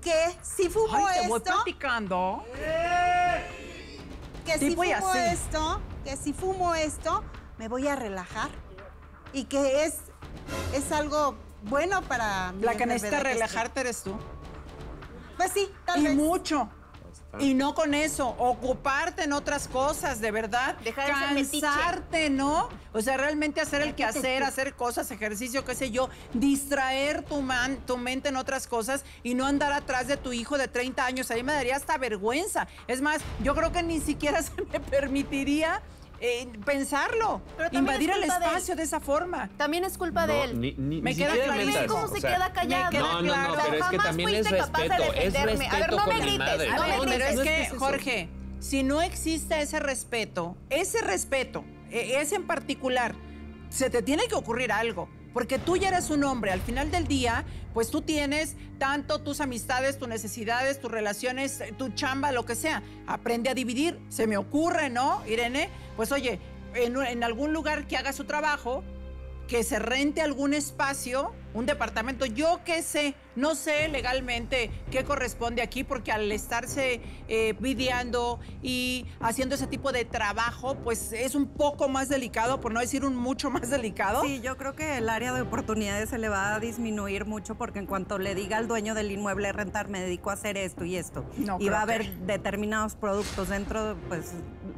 que si fumo Ay, te voy esto, platicando. que si Tipo y fumo así. esto, que si fumo esto, me voy a relajar. Y que es, es algo bueno para mi La que necesita enfermedad que relajarte eres tú. estoy. Pues sí, tal Y vez. mucho. Y no con eso, ocuparte en otras cosas, de verdad. Dejar de ser metiche. Cansarte, ¿no? O sea, realmente hacer el quehacer, hacer cosas, ejercicio, qué sé yo, distraer tu, man, tu mente en otras cosas y no andar atrás de tu hijo de treinta años. A mí me daría hasta vergüenza. Es más, yo creo que ni siquiera se me permitiría eh, pensarlo, Pero también invadir es el culpa de él. espacio de esa forma. También es culpa de él. Ni, ni, Me ni queda siquiera clarísimo. metas, ¿Cómo o se sea, queda callado? Me queda No, no, no, claro. pero es que Jamás también es fuiste capaz de respeto, es defenderme. A ver, respeto no con me mi grites, madre. no A me ver, pero es no que, eso. Jorge, si no existe ese respeto, ese respeto, e- ese en particular, se te tiene que ocurrir algo. Porque tú ya eres un hombre. Al final del día, pues tú tienes tanto tus amistades, tus necesidades, tus relaciones, tu chamba, lo que sea. Aprende a dividir. Se me ocurre, ¿no, Irene? Pues oye, en, en algún lugar que haga su trabajo, que se rente algún espacio, un departamento, yo qué sé, no sé legalmente qué corresponde aquí, porque al estarse eh, videando y haciendo ese tipo de trabajo, pues es un poco más delicado, por no decir un mucho más delicado. Sí, yo creo que el área de oportunidades se le va a disminuir mucho porque en cuanto le diga al dueño del inmueble rentar, me dedico a hacer esto y esto, No y va a creo haber determinados productos dentro, pues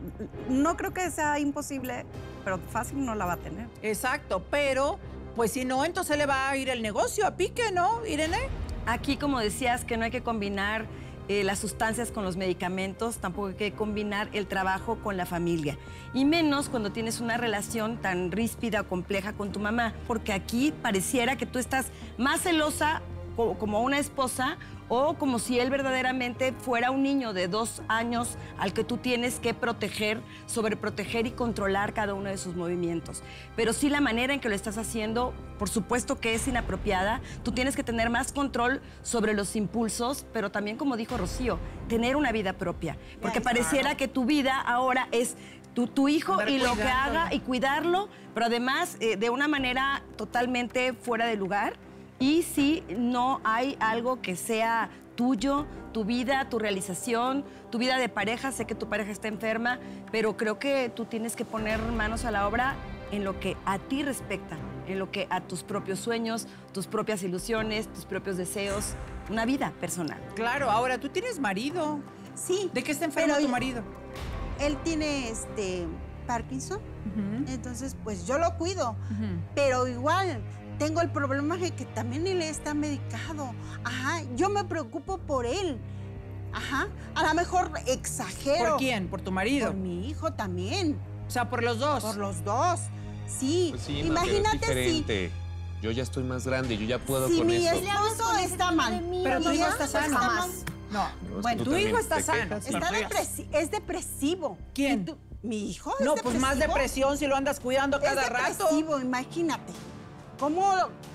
no creo que sea imposible, pero fácil no la va a tener. Exacto, pero pues si no, entonces le va a ir el negocio a pique, ¿no, Irene? Aquí, como decías, que no hay que combinar eh, las sustancias con los medicamentos, tampoco hay que combinar el trabajo con la familia. Y menos cuando tienes una relación tan ríspida o compleja con tu mamá, porque aquí pareciera que tú estás más celosa co- como una esposa o como si él verdaderamente fuera un niño de dos años al que tú tienes que proteger, sobreproteger y controlar cada uno de sus movimientos. Pero sí la manera en que lo estás haciendo, por supuesto que es inapropiada. Tú tienes que tener más control sobre los impulsos, pero también, como dijo Rocío, tener una vida propia. Porque Ay, pareciera claro. que tu vida ahora es tu, tu hijo Andar y lo que cuidándolo. haga y cuidarlo, pero además eh, de una manera totalmente fuera de lugar. Y si no hay algo que sea tuyo, tu vida, tu realización, tu vida de pareja, sé que tu pareja está enferma, pero creo que tú tienes que poner manos a la obra en lo que a ti respecta, en lo que a tus propios sueños, tus propias ilusiones, tus propios deseos, una vida personal. Claro, ahora tú tienes marido. Sí. ¿De qué está enfermo pero tu marido? Él tiene este Parkinson, Ujú, entonces pues yo lo cuido. ujú. Pero igual, tengo el problema de que también él está medicado. Ajá, yo me preocupo por él. Ajá, a lo mejor exagero. ¿Por quién? ¿Por tu marido? Por mi hijo también, O sea, por los dos. por los dos. Sí, Pues sí, ma, pero es imagínate si, diferente. Yo ya estoy más grande, yo ya puedo si con mi eso. esposo está mal. Pero tu y hijo ya, está pues, sano. jamás. No, No, es bueno, que tu tú hijo también está te sano. quejas. si no Está fregas. depresi- es depresivo. ¿Quién? ¿Y tú- mi hijo es No, pues más depresivo. depresión si lo andas cuidando cada es rato. depresivo, imagínate. ¿Cómo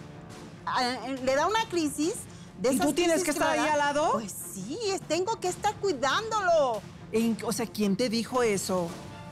ah, le da una crisis de ¿Y esas tú tienes crisis que estar da? ahí al lado? Pues sí, es- tengo que estar cuidándolo. En- o sea, ¿quién te dijo eso?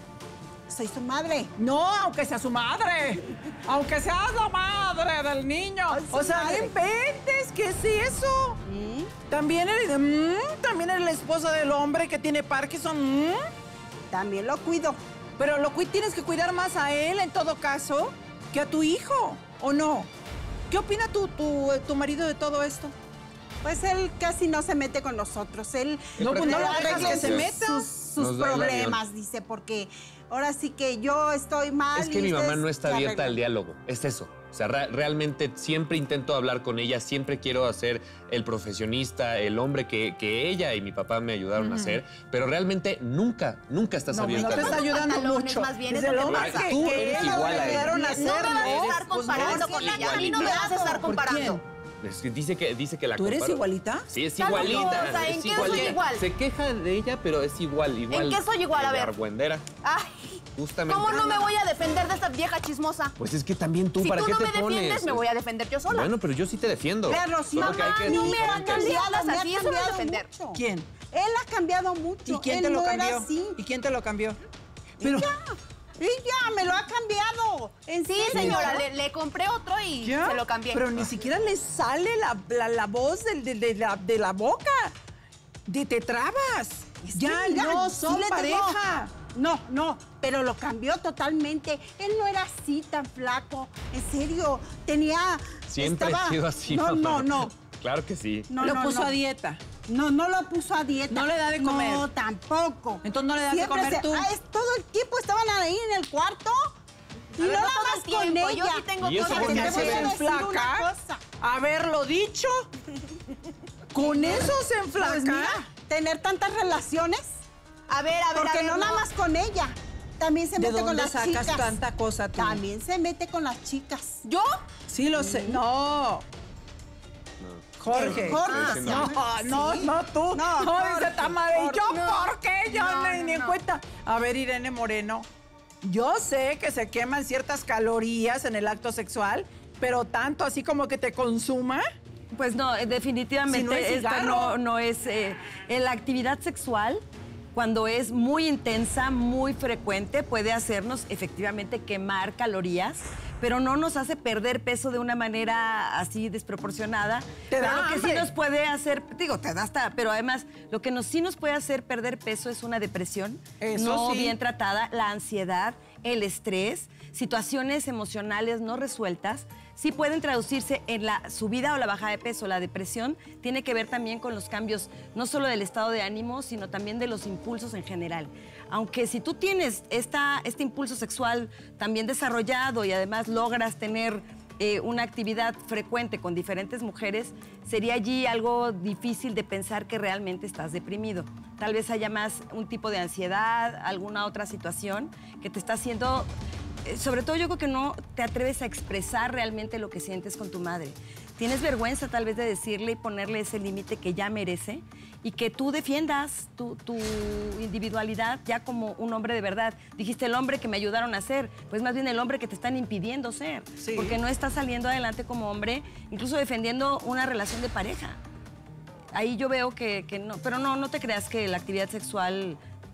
Soy su madre. No, aunque sea su madre. Aunque seas la madre del niño. Ay, su O sea, no madre. inventes. ¿Qué es eso? ¿Mm? También eres, mm, también eres la esposa del hombre que tiene Parkinson. mm. También lo cuido. Pero lo cui- tienes que cuidar más a él, en todo caso, que a tu hijo, ¿o no? ¿Qué opina tu, tu, tu marido de todo esto? Pues él casi no se mete con nosotros. Él No, pues no lo arregla dejas que se sus- meta. Sus, sus Nos da el problemas, dice, porque ahora sí que yo estoy mal. Es que y mi mamá ustedes no está se abierta al arreglan. diálogo, es eso. O sea, re- realmente siempre intento hablar con ella, siempre quiero hacer el profesionista, el hombre que, que ella y mi papá me ayudaron a hacer, pero realmente nunca, nunca estás No, pues abierta. no te al está diálogo. ayudando Pantalones, mucho. más bien, Desde es lo lo que más pasa. que, Tú que eres ellos igual a le él. ayudaron a No hacer, me vas a ¿no? estar Pues no, comparando es con ella. A mí no me igualita. vas a estar ¿Por comparando. quién? Es que dice que, dice que la ¿Tú eres comparo. igualita? Sí, es Claro, igualita. o sea, ¿en es qué soy igual? Se queja de ella, pero es igual, igual. qué soy igual? A de ver. argüendera, Ay, justamente. ¿cómo no me voy a defender de esta vieja chismosa? Pues es que también tú, Si ¿para tú qué no te me pones? defiendes, me voy a defender yo sola. Bueno, pero yo sí te defiendo. Mira, Rocío, Solo que hay mamá, que no ser me diferentes. hagas hablas Me ha así, eso no es cambiado defender. mucho. ¿Quién? Él ha cambiado mucho. ¿Y quién Él te lo no cambió? era así. ¿Y quién te lo cambió? Pero, Y ya, me lo ha cambiado. ¿En Sí, serio? señora, le, le compré otro y ¿Ya? se lo cambié. Pero ni siquiera le sale la, la, la voz de, de, de la, de la boca. De te trabas. Es que Ya mira, no sí son le tengo- pareja. No, no, pero lo cambió totalmente. Él no era así tan flaco. En serio, tenía... Siempre estaba- he sido así. No, no, no. Claro que sí. No, lo no, puso no. a dieta. No, no lo puso a dieta. ¿No le da de comer? No, tampoco. Entonces, ¿no le das de Siempre comer se- tú? Ah, es, todo el tiempo estaban ahí en el cuarto. Y A no ver, no nada todo más el con tiempo, ella. yo sí tengo ¿Y eso cosas por que qué Te voy se a hacer. ve? decir una ¿Enflaca? cosa. Haberlo dicho. ¿Con eso se enflaca? Pues mira, tener tantas relaciones. A ver, a ver, Porque a ver. no nada más con ella. También se ¿De mete con dónde las sacas chicas. tanta cosa tú? También se mete con las chicas. ¿Yo? Sí lo sé. No. Jorge. Jorge, Ah, se sí. No, llama. no, Sí. no tú. No, No, Jorge, dice Tamara. ¿Y yo Jorge. por qué? Yo No, ni, no, ni en no. cuenta. A ver, Irene Moreno. Yo sé que se queman ciertas calorías en el acto sexual, pero tanto así como que te consuma. Pues no, eh, definitivamente Si no es esta cigarro. no, no es... eh, eh, la actividad sexual, cuando es muy intensa, muy frecuente, puede hacernos efectivamente quemar calorías, pero no nos hace perder peso de una manera así desproporcionada. Te Pero da lo que sí hambre. nos puede hacer, digo, te da hasta, pero además lo que nos, sí nos puede hacer perder peso es una depresión Eso no sí. bien tratada, la ansiedad, el estrés, situaciones emocionales no resueltas, sí pueden traducirse en la subida o la bajada de peso. La depresión tiene que ver también con los cambios, no solo del estado de ánimo, sino también de los impulsos en general. Aunque si tú tienes esta, este impulso sexual también desarrollado y además logras tener eh, una actividad frecuente con diferentes mujeres, sería allí algo difícil de pensar que realmente estás deprimido. Tal vez haya más un tipo de ansiedad, alguna otra situación que te está haciendo... Eh, Sobre todo yo creo que no te atreves a expresar realmente lo que sientes con tu madre. Tienes vergüenza tal vez de decirle y ponerle ese límite que ya merece y que tú defiendas tu, tu individualidad ya como un hombre de verdad. Dijiste el hombre que me ayudaron a ser, pues más bien el hombre que te están impidiendo ser. Sí. Porque no estás saliendo adelante como hombre, incluso defendiendo una relación de pareja. Ahí yo veo que, que no, pero no, no te creas que la actividad sexual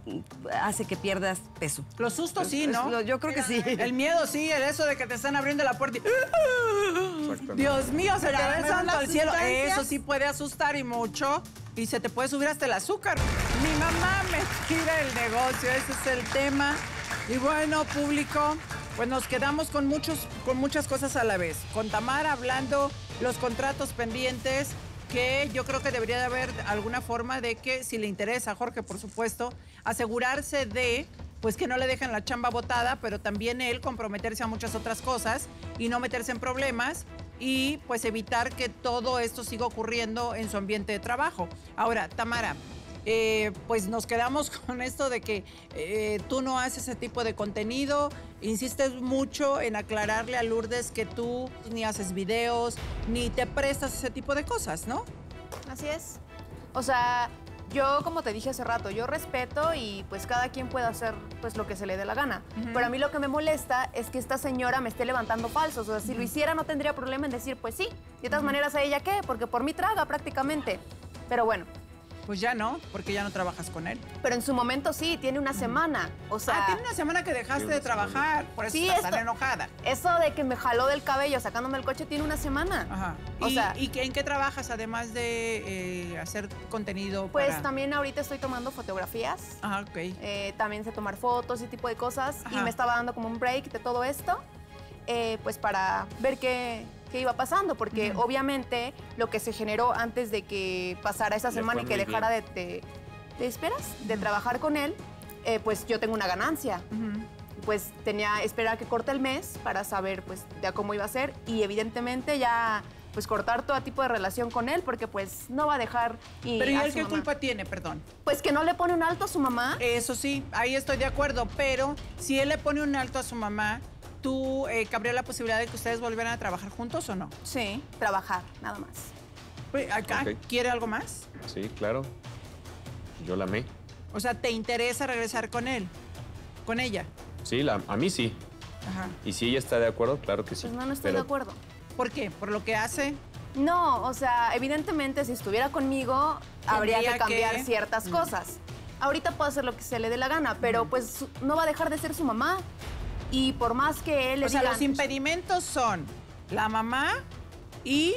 hace que pierdas peso. Los sustos sí, Es- ¿no? lo- yo creo que sí. El miedo sí, el eso de que te están abriendo la puerta y... Exactamente. Dios mío, se te Pero va el además santo las al cielo. sustancias- Eso sí puede asustar y mucho. Y se te puede subir hasta el azúcar. Mi mamá me tira el negocio, ese es el tema. Y bueno, público, pues nos quedamos con, muchos, con muchas cosas a la vez. Con Tamara hablando los contratos pendientes, que yo creo que debería de haber alguna forma de que, si le interesa a Jorge, por supuesto, asegurarse de, pues que no le dejen la chamba botada, pero también él comprometerse a muchas otras cosas y no meterse en problemas y pues evitar que todo esto siga ocurriendo en su ambiente de trabajo. Ahora, Tamara, eh, pues nos quedamos con esto de que eh, tú no haces ese tipo de contenido, insistes mucho en aclararle a Lourdes que tú ni haces videos, ni te prestas ese tipo de cosas, ¿no? Así es. O sea, yo, como te dije hace rato, yo respeto y pues cada quien puede hacer pues lo que se le dé la gana. Pero a mí lo que me molesta es que esta señora me esté levantando falsos. O sea, si lo hiciera no tendría problema en decir, pues sí. De todas maneras, ¿a ella qué? Porque por mí traga prácticamente. Pero bueno, Pues ya no, porque ya no trabajas con él. pero en su momento sí, tiene una semana. O sea, Ah, tiene una semana que dejaste de trabajar, por eso Sí, estás tan esto- enojada. eso de que me jaló del cabello sacándome el coche tiene una semana. Ajá. O ¿Y, sea, ¿y qué- en qué trabajas además de eh, hacer contenido pues para...? también ahorita estoy tomando fotografías. Ajá, ok. Eh, también sé tomar fotos y tipo de cosas. Ajá. Y me estaba dando como un break de todo esto, eh, pues para ver qué, qué iba pasando, porque Ujú. obviamente lo que se generó antes de que pasara esa Le semana y fue que muy dejara de, de, de esperas, de trabajar con él, eh, pues yo tengo una ganancia. Ujú. Pues tenía esperar que corte el mes para saber pues ya cómo iba a ser y evidentemente ya pues cortar todo tipo de relación con él porque pues no va a dejar y Pero ¿y a él su qué mamá. culpa tiene, perdón? Pues que no le pone un alto a su mamá. Eso sí, ahí estoy de acuerdo, pero si él le pone un alto a su mamá, ¿tú eh, cabría la posibilidad de que ustedes volvieran a trabajar juntos o no? Sí, trabajar, nada más. Pues, acá, Ok. ¿quiere algo más? Sí, claro. Yo la amé. O sea, ¿te interesa regresar con él? ¿Con ella? Sí, la, a mí sí. Ajá. Y si ella está de acuerdo, claro que sí. Pues no, no estoy Pero de acuerdo. ¿Por qué? ¿Por lo que hace? No, o sea, evidentemente si estuviera conmigo habría que Tendría cambiar que- ciertas Mm. cosas. Ahorita puedo hacer lo que se le dé la gana, pero pues su- no va a dejar de ser su mamá. Y por más que él le O sea, diga, los impedimentos son la mamá y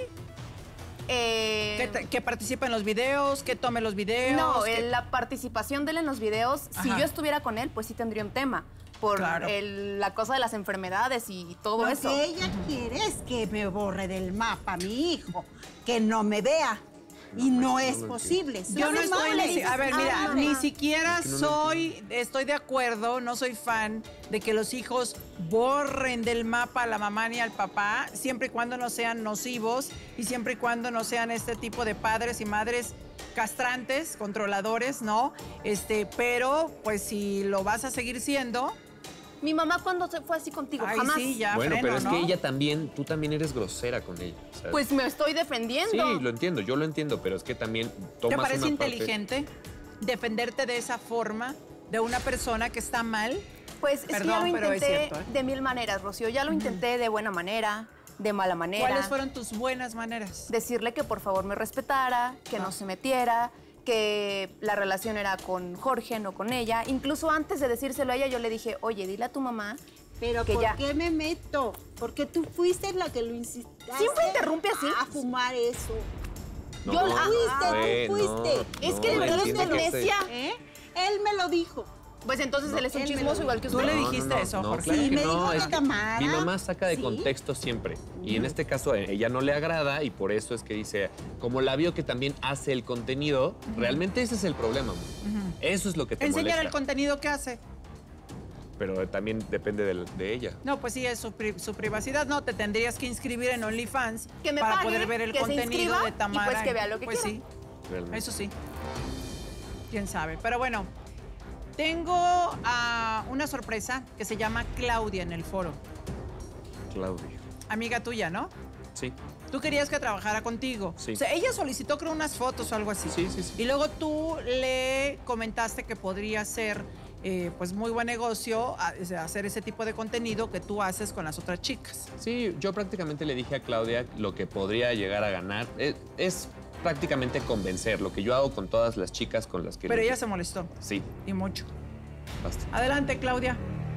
eh, que, te- que participe en los videos, que tome los videos. no, que- eh, la participación de él en los videos, si Ajá. yo estuviera con él, pues sí tendría un tema. Por Claro. el- la cosa de las enfermedades y todo Lo eso. que ella quiere es que me borre del mapa mi hijo, que no me vea. Y no es posible. Yo no estoy le ni si- dices, A ver, mira, "Ah, ni siquiera soy, estoy de acuerdo, no soy fan de que los hijos borren del mapa a la mamá ni al papá, siempre y cuando no sean nocivos y siempre y cuando no sean este tipo de padres y madres castrantes, controladores, ¿no? Este, pero pues si lo vas a seguir siendo, Mi mamá cuando se fue así contigo, ay, jamás. sí, ya Bueno, freno, pero es ¿no? que ella también, tú también eres grosera con ella. ¿sabes? Pues me estoy defendiendo. Sí, lo entiendo, yo lo entiendo, pero es que también tomas ¿Te parece una parte- inteligente defenderte de esa forma de una persona que está mal? Pues es que ya Perdón, lo pero es intenté cierto, ¿eh? de mil maneras, Rocío. Ya lo intenté de buena manera, de mala manera. ¿Cuáles fueron tus buenas maneras? Decirle que por favor me respetara, que Ah. no se metiera, que la relación era con Jorge, no con ella. Incluso antes de decírselo a ella, yo le dije, oye, dile a tu mamá Pero que ¿por ya. qué me meto? Porque tú fuiste la que lo insististe. ¿Siempre interrumpe así? A fumar eso. No, Yo la- Fuiste, tú güey, no, fuiste. Es no, que de verdad es entiendo que necia. ¿Eh? Él me lo dijo. Pues entonces él es un él me lo chismoso dijo. igual que Tú usted. le No, no, dijiste no, eso, no, Jorge. claro Sí, que me no, dijo es que que Tamara. mi mamá saca de Sí. contexto siempre. Y en este caso, a ella no le agrada y por eso es que dice, como la vio que también hace el contenido, realmente ese es el problema, amor. Eso es lo que te Enseñar molesta. el contenido que hace. Pero también depende de, de ella. No, pues sí, es su, pri- su privacidad. No, te tendrías que inscribir en OnlyFans Que me para pague, poder ver el que se contenido inscriba de y Tamara. pues que vea lo que Pues quiera. sí, Realmente. eso sí. Quién sabe. Pero bueno, tengo a una sorpresa que se llama Claudia en el foro. Claudia. Amiga tuya, ¿no? Sí. Tú querías que trabajara contigo. Sí. O sea, ella solicitó, creo, unas fotos o algo así. Sí, sí, sí. Y luego tú le comentaste que podría ser, eh, pues, muy buen negocio a- o sea, hacer ese tipo de contenido que tú haces con las otras chicas. Sí, yo prácticamente le dije a Claudia lo que podría llegar a ganar. Es, es prácticamente convencer, lo que yo hago con todas las chicas con las que... Pero ella se molestó. Sí, Y mucho. basta. Adelante, Claudia.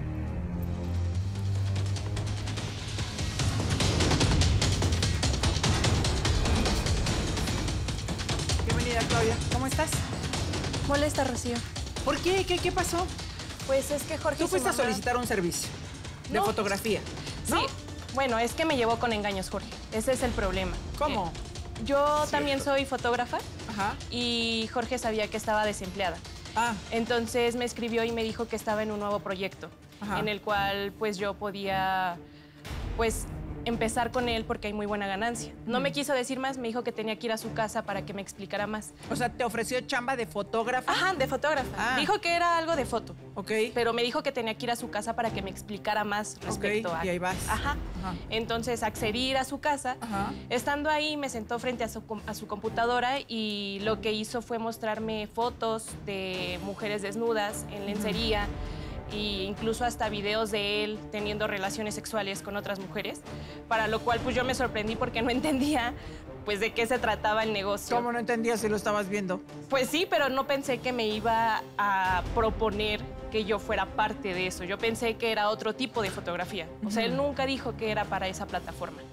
Bienvenida, Claudia. ¿Cómo estás? Molesta, Rocío. ¿Por qué? ¿Qué, qué pasó? Pues es que Jorge Tú y su fuiste a mamá- solicitar un servicio de No. fotografía, ¿no? Sí. Bueno, es que me llevó con engaños, Jorge. Ese es el problema. ¿Cómo? Eh, yo también soy fotógrafa Ajá. y Jorge sabía que estaba desempleada. Ah, Entonces me escribió y me dijo que estaba en un nuevo proyecto, Ajá. en el cual pues yo podía pues empezar con él porque hay muy buena ganancia. No me quiso decir más, me dijo que tenía que ir a su casa para que me explicara más. o sea, te ofreció chamba de fotógrafa. Ajá, de fotógrafa. Ah. Dijo que era algo de foto, Ok. pero me dijo que tenía que ir a su casa para que me explicara más respecto Ok, a... y ahí vas. Ajá. Ajá. Entonces accedí a ir a su casa. Ajá. Estando ahí, me sentó frente a su, com- a su computadora y lo que hizo fue mostrarme fotos de mujeres desnudas en lencería e incluso hasta videos de él teniendo relaciones sexuales con otras mujeres, para lo cual pues yo me sorprendí porque no entendía pues de qué se trataba el negocio. ¿Cómo no entendías si lo estabas viendo? Pues sí, pero no pensé que me iba a proponer que yo fuera parte de eso. Yo pensé que era otro tipo de fotografía. O sea, él nunca dijo que era para esa plataforma.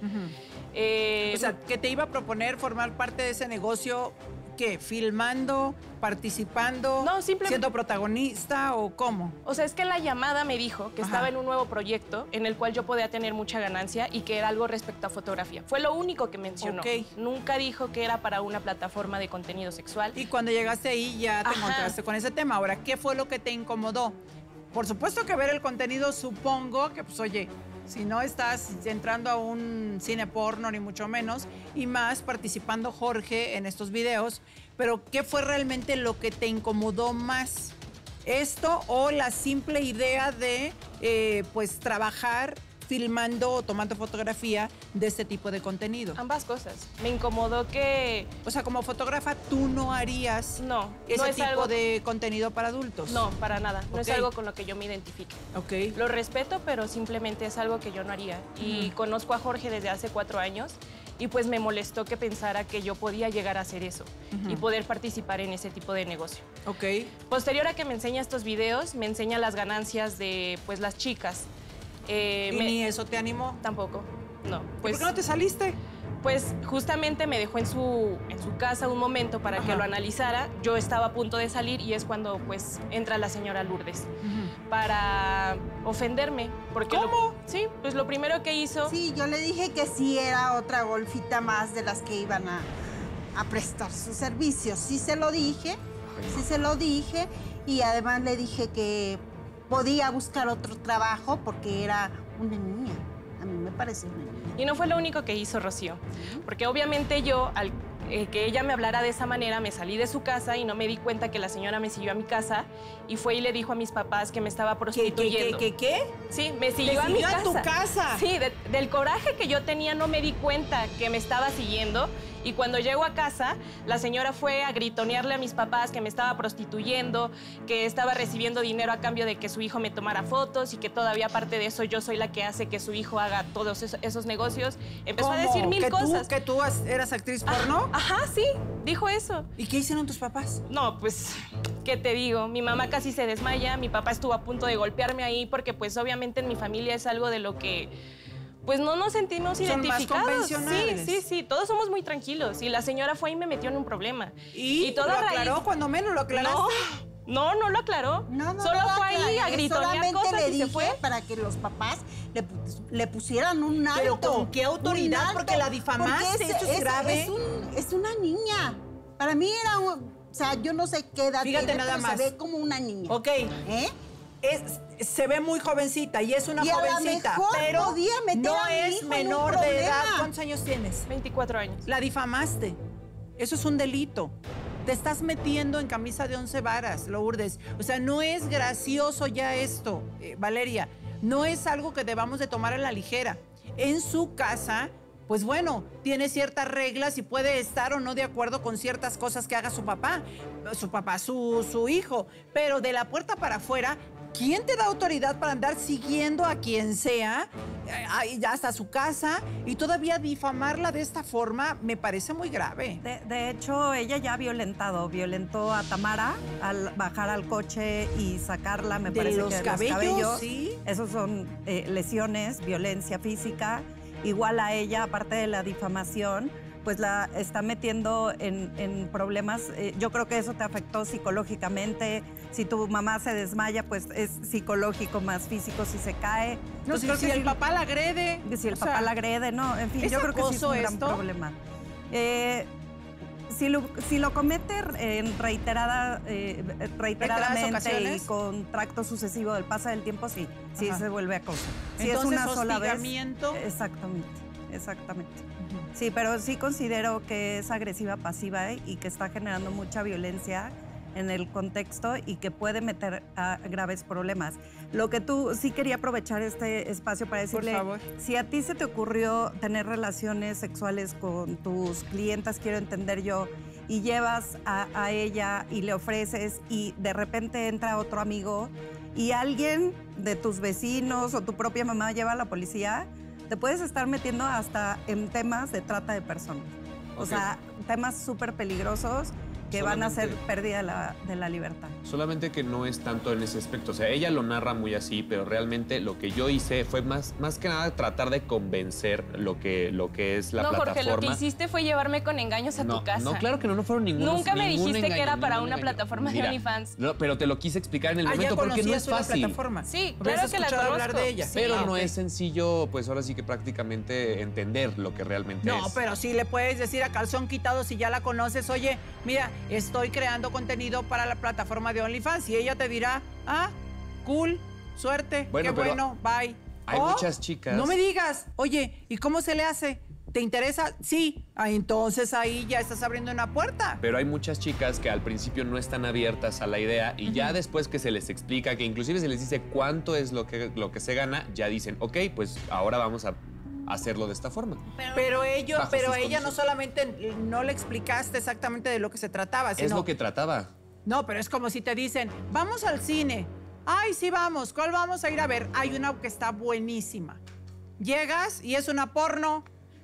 Eh, O sea, que te iba a proponer formar parte de ese negocio, ¿qué? ¿Filmando, participando, No, simplemente- siendo protagonista o cómo? O sea, es que la llamada me dijo que Ajá. estaba en un nuevo proyecto en el cual yo podía tener mucha ganancia y que era algo respecto a fotografía. Fue lo único que mencionó. Ok. Nunca dijo que era para una plataforma de contenido sexual. Y cuando llegaste ahí ya te Ajá. encontraste con ese tema. Ahora, ¿qué fue lo que te incomodó? Por supuesto que ver el contenido, supongo que, pues, oye, si no estás entrando a un cine porno, ni mucho menos, y más participando Jorge en estos videos, pero ¿qué fue realmente lo que te incomodó más? ¿Esto o la simple idea de, eh, pues, trabajar filmando o tomando fotografía de este tipo de contenido? Ambas cosas. Me incomodó que... O sea, como fotógrafa, tú no harías No, ese no es tipo algo... de contenido para adultos. No, para nada. No es Ok. algo con lo que yo me identifique. Ok. Lo respeto, pero simplemente es algo que yo no haría. Y conozco a Jorge desde hace cuatro años y pues me molestó que pensara que yo podía llegar a hacer eso y poder participar en ese tipo de negocio. Ok. Posterior a que me enseña estos videos, me enseña las ganancias de pues las chicas. Eh, ¿Y me- ni eso te animó? Tampoco, no. Pues, ¿por qué no te saliste? Pues justamente me dejó en su, en su casa un momento para Ajá. que lo analizara. Yo estaba a punto de salir y es cuando pues entra la señora Lourdes para ofenderme. Porque ¿Cómo? Lo, sí, pues lo primero que hizo... Sí, yo le dije que sí era otra golfita más de las que iban a, a prestar sus servicios. Sí se lo dije, sí se lo dije. Y además le dije que podía buscar otro trabajo porque era una niña. A mí me parece una niña. Y no fue lo único que hizo Rocío, porque obviamente yo, al eh, que ella me hablara de esa manera, me salí de su casa y no me di cuenta que la señora me siguió a mi casa y fue y le dijo a mis papás que me estaba prostituyendo. ¿Qué, qué, qué, qué? Sí, me siguió, ¿Te a mi siguió a casa. tu casa? Sí, de- del coraje que yo tenía no me di cuenta que me estaba siguiendo. Y cuando llego a casa, la señora fue a gritonearle a mis papás que me estaba prostituyendo, que estaba recibiendo dinero a cambio de que su hijo me tomara fotos y que todavía aparte de eso yo soy la que hace que su hijo haga todos esos, esos negocios. Empezó a ¿Cómo? decir mil ¿Que tú- cosas. ¿Que tú as- eras actriz porno? Ajá, sí, dijo eso. ¿Y qué hicieron tus papás? No, pues, ¿qué te digo? Mi mamá casi se desmaya, mi papá estuvo a punto de golpearme ahí porque pues obviamente en mi familia es algo de lo que... Pues no nos sentimos Son más identificados. convencionales. Sí, sí, sí, todos somos muy tranquilos. Y la señora fue y me metió en un problema. ¿Y, toda lo raíz- aclaró? Cuando menos lo aclaraste. No, no, no lo aclaró. No, no, Solo no, fue ahí aclaré, a gritonear solamente cosas le y dije se fue. para que los papás le, pu- le pusieran un alto. ¿Pero con qué autoridad? un alto, Porque la difamaste, porque esto es grave. Es, un- es una niña. Para mí era un... O sea, yo no sé qué edad Fíjate tiene, nada pero más. se ve como una niña. Ok. ¿Eh? Es, se ve muy jovencita y es una Y a lo jovencita, mejor pero podía meter no a mi es hijo en un menor de problema. edad. ¿Cuántos años tienes? veinticuatro años. La difamaste. Eso es un delito. Te estás metiendo en camisa de once varas, Lourdes. O sea, no es gracioso ya esto, eh, Valeria. No es algo que debamos de tomar a la ligera. En su casa, pues bueno, tiene ciertas reglas y puede estar o no de acuerdo con ciertas cosas que haga su papá, su papá, su, su hijo. Pero de la puerta para afuera, ¿quién te da autoridad para andar siguiendo a quien sea, eh, ahí ya hasta su casa, y todavía difamarla de esta forma? Me parece muy grave. De, de hecho, ella ya ha violentado. Violentó a Tamara al bajar al coche y sacarla, me ¿De parece los que de cabellos? los cabellos. Sí. Esos son eh, lesiones, violencia física. Igual a ella, aparte de la difamación, pues la está metiendo en, en problemas. Eh, yo creo que eso te afectó psicológicamente. Si tu mamá se desmaya, pues es psicológico más físico si se cae. No, Entonces, si, creo si que el sí- papá la agrede. si el o papá sea, la agrede, no, en fin, ¿es yo creo que sí es acoso un gran esto? problema. Eh, si, lo, si lo comete en reiterada, eh, reiteradamente ocasiones? y con tracto sucesivo del paso del tiempo, sí, sí Ajá. se vuelve acoso. Si Entonces, es una sola vez. hostigamiento. Exactamente, exactamente. Sí, pero sí considero que es agresiva pasiva y que está generando mucha violencia en el contexto y que puede meter a graves problemas. Lo que tú sí quería aprovechar este espacio para decirle, favor. si a ti se te ocurrió tener relaciones sexuales con tus clientas, quiero entender yo, y llevas a, a ella y le ofreces y de repente entra otro amigo y alguien de tus vecinos o tu propia mamá lleva a la policía, te puedes estar metiendo hasta en temas de trata de personas. O Ok. sea, temas súper peligrosos que van a hacer Solamente- pérdida de la, de la libertad. Solamente que no es tanto en ese aspecto. O sea, ella lo narra muy así, pero realmente lo que yo hice fue más, más que nada tratar de convencer lo que, lo que es la no, plataforma. Jorge, lo que hiciste fue llevarme con engaños a no, tu casa. no, claro que no, no fueron ningunos. Nunca me ningún dijiste que engaño, era para ningún una engaño. plataforma de Mira, OnlyFans. No, pero te lo quise explicar en el Ah, momento ya porque no conocías es una fácil. plataforma. Sí, ¿Habías claro que la escuchado conozco. hablar de ella? Sí. Pero Ah, no ok. es sencillo, pues ahora sí que prácticamente entender lo que realmente No, es. pero sí le puedes decir a calzón quitado si ya la conoces, oye, mira, estoy creando contenido para la plataforma de OnlyFans y ella te dirá, ah, cool, suerte, Bueno, qué pero bueno, bye. hay O, muchas chicas- No me digas, oye, ¿y cómo se le hace? ¿Te interesa? Sí. Ah, entonces ahí ya estás abriendo una puerta. Pero hay muchas chicas que al principio no están abiertas a la idea y ya después que se les explica, que inclusive se les dice cuánto es lo que, lo que se gana, ya dicen, ok, pues ahora vamos a hacerlo de esta forma. Pero ello, Bajo pero sus ella no condiciones. solamente no le explicaste exactamente de lo que se trataba, sino... Es lo que trataba. No, pero es como si te dicen, vamos al cine. Ay, sí, vamos. ¿Cuál vamos a ir a ver? Hay una que está buenísima. Llegas y es una porno.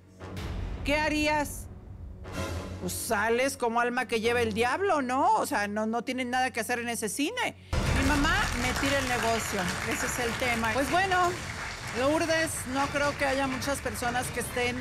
¿Qué harías? Pues sales como alma que lleva el diablo, ¿no? O sea, no, no tienen nada que hacer en ese cine. Mi mamá me tira el negocio. Ese es el tema. Pues bueno, Lourdes, no creo que haya muchas personas que estén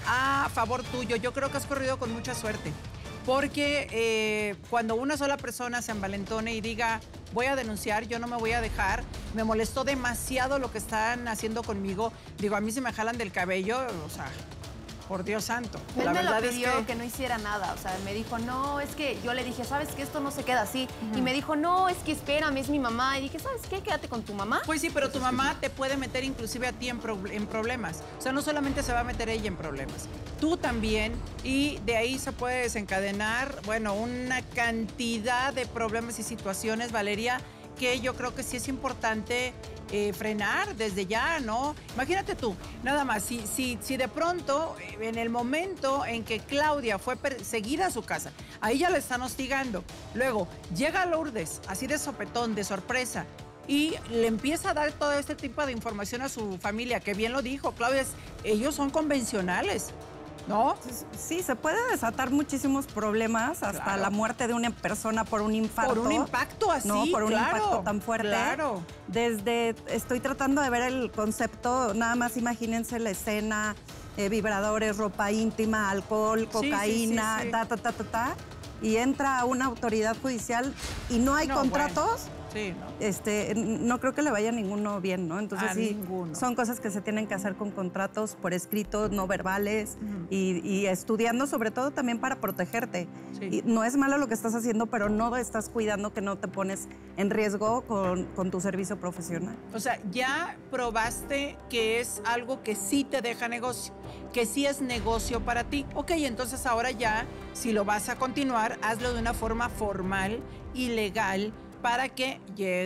a favor tuyo. Yo creo que has corrido con mucha suerte. Porque eh, cuando una sola persona se envalentone y diga, voy a denunciar, yo no me voy a dejar, me molestó demasiado lo que están haciendo conmigo. Digo, a mí se me jalan del cabello, o sea, por Dios santo. Él la me verdad lo pidió es que... que... no hiciera nada, o sea, me dijo, no, es que yo le dije, ¿sabes qué? Esto no se queda así. Uh-huh. Y me dijo, no, es que espérame, es mi mamá. Y dije, ¿sabes qué? Quédate con tu mamá. Pues sí, pero tu mamá te puede meter inclusive a ti en, pro en problemas. O sea, no solamente se va a meter ella en problemas, tú también, y de ahí se puede desencadenar, bueno, una cantidad de problemas y situaciones, Valeria, que yo creo que sí es importante eh, frenar desde ya, ¿no? Imagínate tú, nada más, si, si, si de pronto, en el momento en que Claudia fue perseguida a su casa, ahí ya la están hostigando, luego llega Lourdes, así de sopetón, de sorpresa, y le empieza a dar todo este tipo de información a su familia, que bien lo dijo, Claudia, es, ellos son convencionales, ¿no? Sí, se puede desatar muchísimos problemas, hasta claro. la muerte de una persona por un infarto. Por un impacto así, ¿no? Por un claro, impacto tan fuerte. Claro. Desde, estoy tratando de ver el concepto, nada más imagínense la escena, eh, vibradores, ropa íntima, alcohol, cocaína, sí, sí, sí, sí. ta, ta, ta, ta, ta, y entra una autoridad judicial y no hay no, contratos. Bueno. Sí, ¿no? Este, no creo que le vaya a ninguno bien, ¿no? Entonces a sí, ninguno. Son cosas que se tienen que hacer con contratos por escrito, no verbales, uh-huh. y, y estudiando sobre todo también para protegerte. Sí. Y no es malo lo que estás haciendo, pero no estás cuidando que no te pones en riesgo con, con tu servicio profesional. O sea, ya probaste que es algo que sí te deja negocio, que sí es negocio para ti. Ok, entonces ahora ya, si lo vas a continuar, hazlo de una forma formal y legal, para que,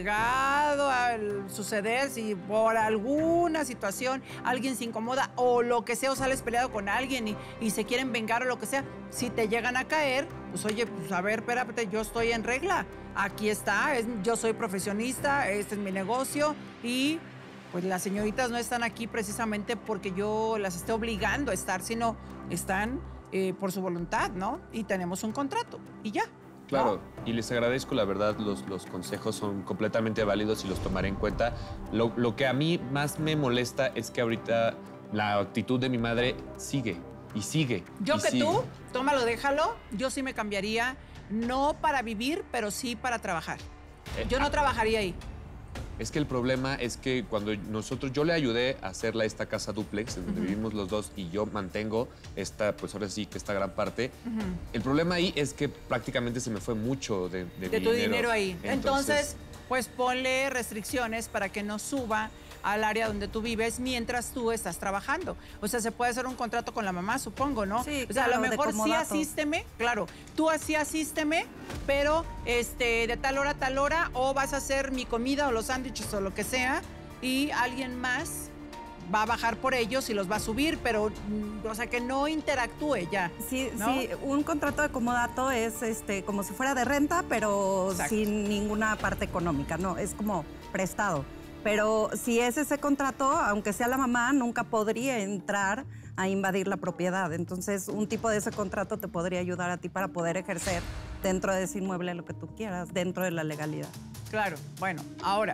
llegado a suceder, si por alguna situación alguien se incomoda o lo que sea, o sales peleado con alguien y, y se quieren vengar o lo que sea, si te llegan a caer, pues oye, pues a ver, espérate, yo estoy en regla, aquí está, es, yo soy profesionista, este es mi negocio y pues las señoritas no están aquí precisamente porque yo las esté obligando a estar, sino están eh, por su voluntad, ¿no? Y tenemos un contrato y ya. Claro, y les agradezco, la verdad, los, los consejos son completamente válidos y los tomaré en cuenta. Lo, lo que a mí más me molesta es que ahorita la actitud de mi madre sigue y sigue. Yo y que sigue. tú, tómalo, déjalo, yo sí me cambiaría, no para vivir, pero sí para trabajar. Eh, yo no ah, trabajaría ahí. Es que el problema es que cuando nosotros, yo le ayudé a hacerla esta casa dúplex, en donde uh-huh. vivimos los dos, y yo mantengo esta, pues ahora sí que esta gran parte. Uh-huh. El problema ahí es que prácticamente se me fue mucho de, de, de mi tu dinero. dinero ahí. Entonces, Entonces, pues ponle restricciones para que no suba al área donde tú vives mientras tú estás trabajando. O sea, se puede hacer un contrato con la mamá, supongo, ¿no? Sí, o sea, claro, a lo mejor sí asísteme, claro, tú así asísteme, pero este, de tal hora a tal hora, o vas a hacer mi comida o los sándwiches o lo que sea, y alguien más va a bajar por ellos y los va a subir, pero, o sea, que no interactúe ya. Sí, ¿no? sí, un contrato de comodato es este, como si fuera de renta, pero Exacto. sin ninguna parte económica, ¿no? Es como prestado. Pero si es ese contrato, aunque sea la mamá, nunca podría entrar a invadir la propiedad. Entonces, un tipo de ese contrato te podría ayudar a ti para poder ejercer dentro de ese inmueble lo que tú quieras, dentro de la legalidad. Claro, bueno, ahora,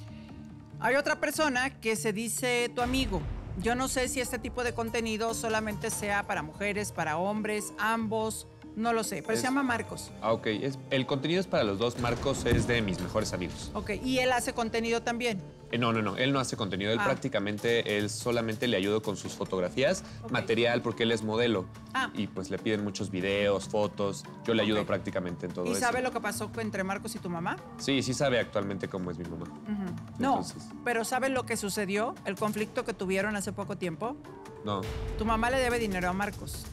hay otra persona que se dice tu amigo. Yo no sé si este tipo de contenido solamente sea para mujeres, para hombres, ambos, no lo sé, pero es, se llama Marcos. Ah, ok, es, el contenido es para los dos. Marcos es de mis mejores amigos. Ok, ¿y él hace contenido también? Eh, no, no, no, él no hace contenido, él ah. prácticamente, él solamente le ayudo con sus fotografías, okay. material, porque él es modelo. Ah. Y pues le piden muchos videos, fotos, yo le ayudo okay. prácticamente en todo ¿Y eso. ¿Y sabe lo que pasó entre Marcos y tu mamá? Sí, sí sabe actualmente cómo es mi mamá. Uh-huh. Entonces... No, pero ¿sabe lo que sucedió? El conflicto que tuvieron hace poco tiempo. No. Tu mamá le debe dinero a Marcos.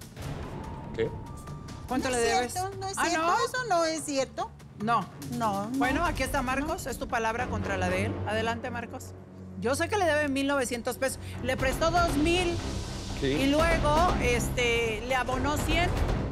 ¿Qué? ¿Cuánto no le debes? Cierto, no es ah, cierto, ¿no? Eso no es cierto. No. No, no. Bueno, aquí está Marcos, no. Es tu palabra contra la de él. Adelante, Marcos. Yo sé que le debe mil novecientos pesos. Le prestó dos mil sí. y luego este, le abonó cien.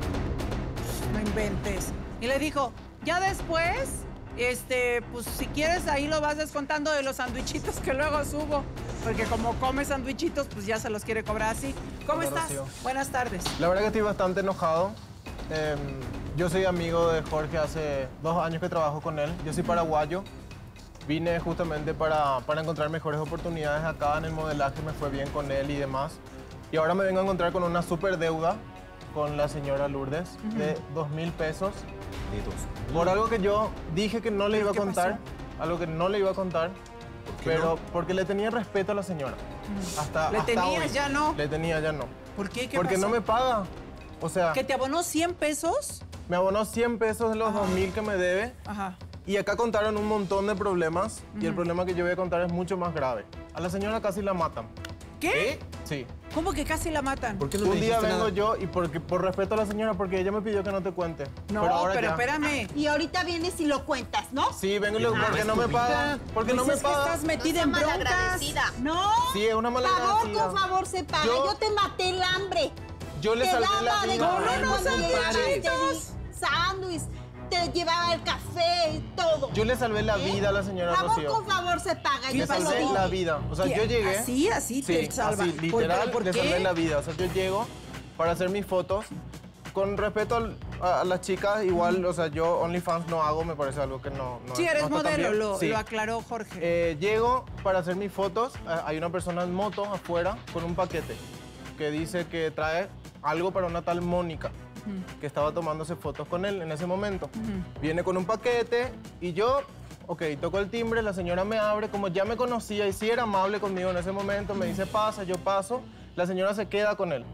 No inventes. Y le dijo, ya después, este, pues si quieres ahí lo vas descontando de los sandwichitos que luego subo. Porque como come sandwichitos, pues ya se los quiere cobrar así. ¿Cómo Hola, estás? Rocío. Buenas tardes. La verdad que estoy bastante enojado. Eh, yo soy amigo de Jorge hace dos años que trabajo con él. Yo soy paraguayo. Vine justamente para, para encontrar mejores oportunidades acá en el modelaje, me fue bien con él y demás. Y ahora me vengo a encontrar con una super deuda con la señora Lourdes uh-huh. de dos mil pesos. De dos. Por algo que yo dije que no le iba a contar, pasó? algo que no le iba a contar, pero no? porque le tenía respeto a la señora. Uh-huh. Hasta, ¿Le hasta tenía hoy. ya no? Le tenía ya no. ¿Por qué? ¿Qué Porque pasó? no me paga. O sea... ¿Que te abonó cien pesos? Me abonó cien pesos de los Ajá. dos mil que me debe. Ajá. Y acá contaron un montón de problemas. Uh-huh. Y el problema que yo voy a contar es mucho más grave. A la señora casi la matan. ¿Qué? ¿Eh? Sí. ¿Cómo que casi la matan? ¿Por qué no un le día vengo nada? yo y porque, por respeto a la señora, porque ella me pidió que no te cuente. No, pero, ahora pero ya. espérame. Y ahorita vienes y lo cuentas, ¿no? Sí, vengo y lo- porque no me paga. Porque Pues no me es que paga. estás metida en broncas. No. Sí, es una mala Favor agradecida. con favor se paga. Yo- Yo, te maté el hambre. Yo le te salvé daba la de vida. comer No, no, cuando no, llegabas, sanguchitos. te di sándwich, te llevaba el café y todo. Yo le salvé la ¿Eh? vida a la señora Favor Rocío. con favor se paga. Le Yo te lo salvé digo. la vida. O sea, ¿Qué? yo llegué... ¿Así? ¿Así Sí, te salva? así, ¿Por- literal, ¿Por le qué? salvé la vida. O sea, yo llego para hacer mis fotos. Con respeto al- a, a las chicas, igual, o sea, yo OnlyFans no hago, me parece algo que no... no Sí, no eres está tan modelo, bien. lo, Sí. lo aclaró Jorge. Eh, llego para hacer mis fotos, eh, hay una persona en moto afuera con un paquete que dice que trae algo para una tal Mónica, que estaba tomándose fotos con él en ese momento. Viene con un paquete y yo, ok, toco el timbre, la señora me abre, como ya me conocía y sí era amable conmigo en ese momento, me dice pasa, yo paso, la señora se queda con él.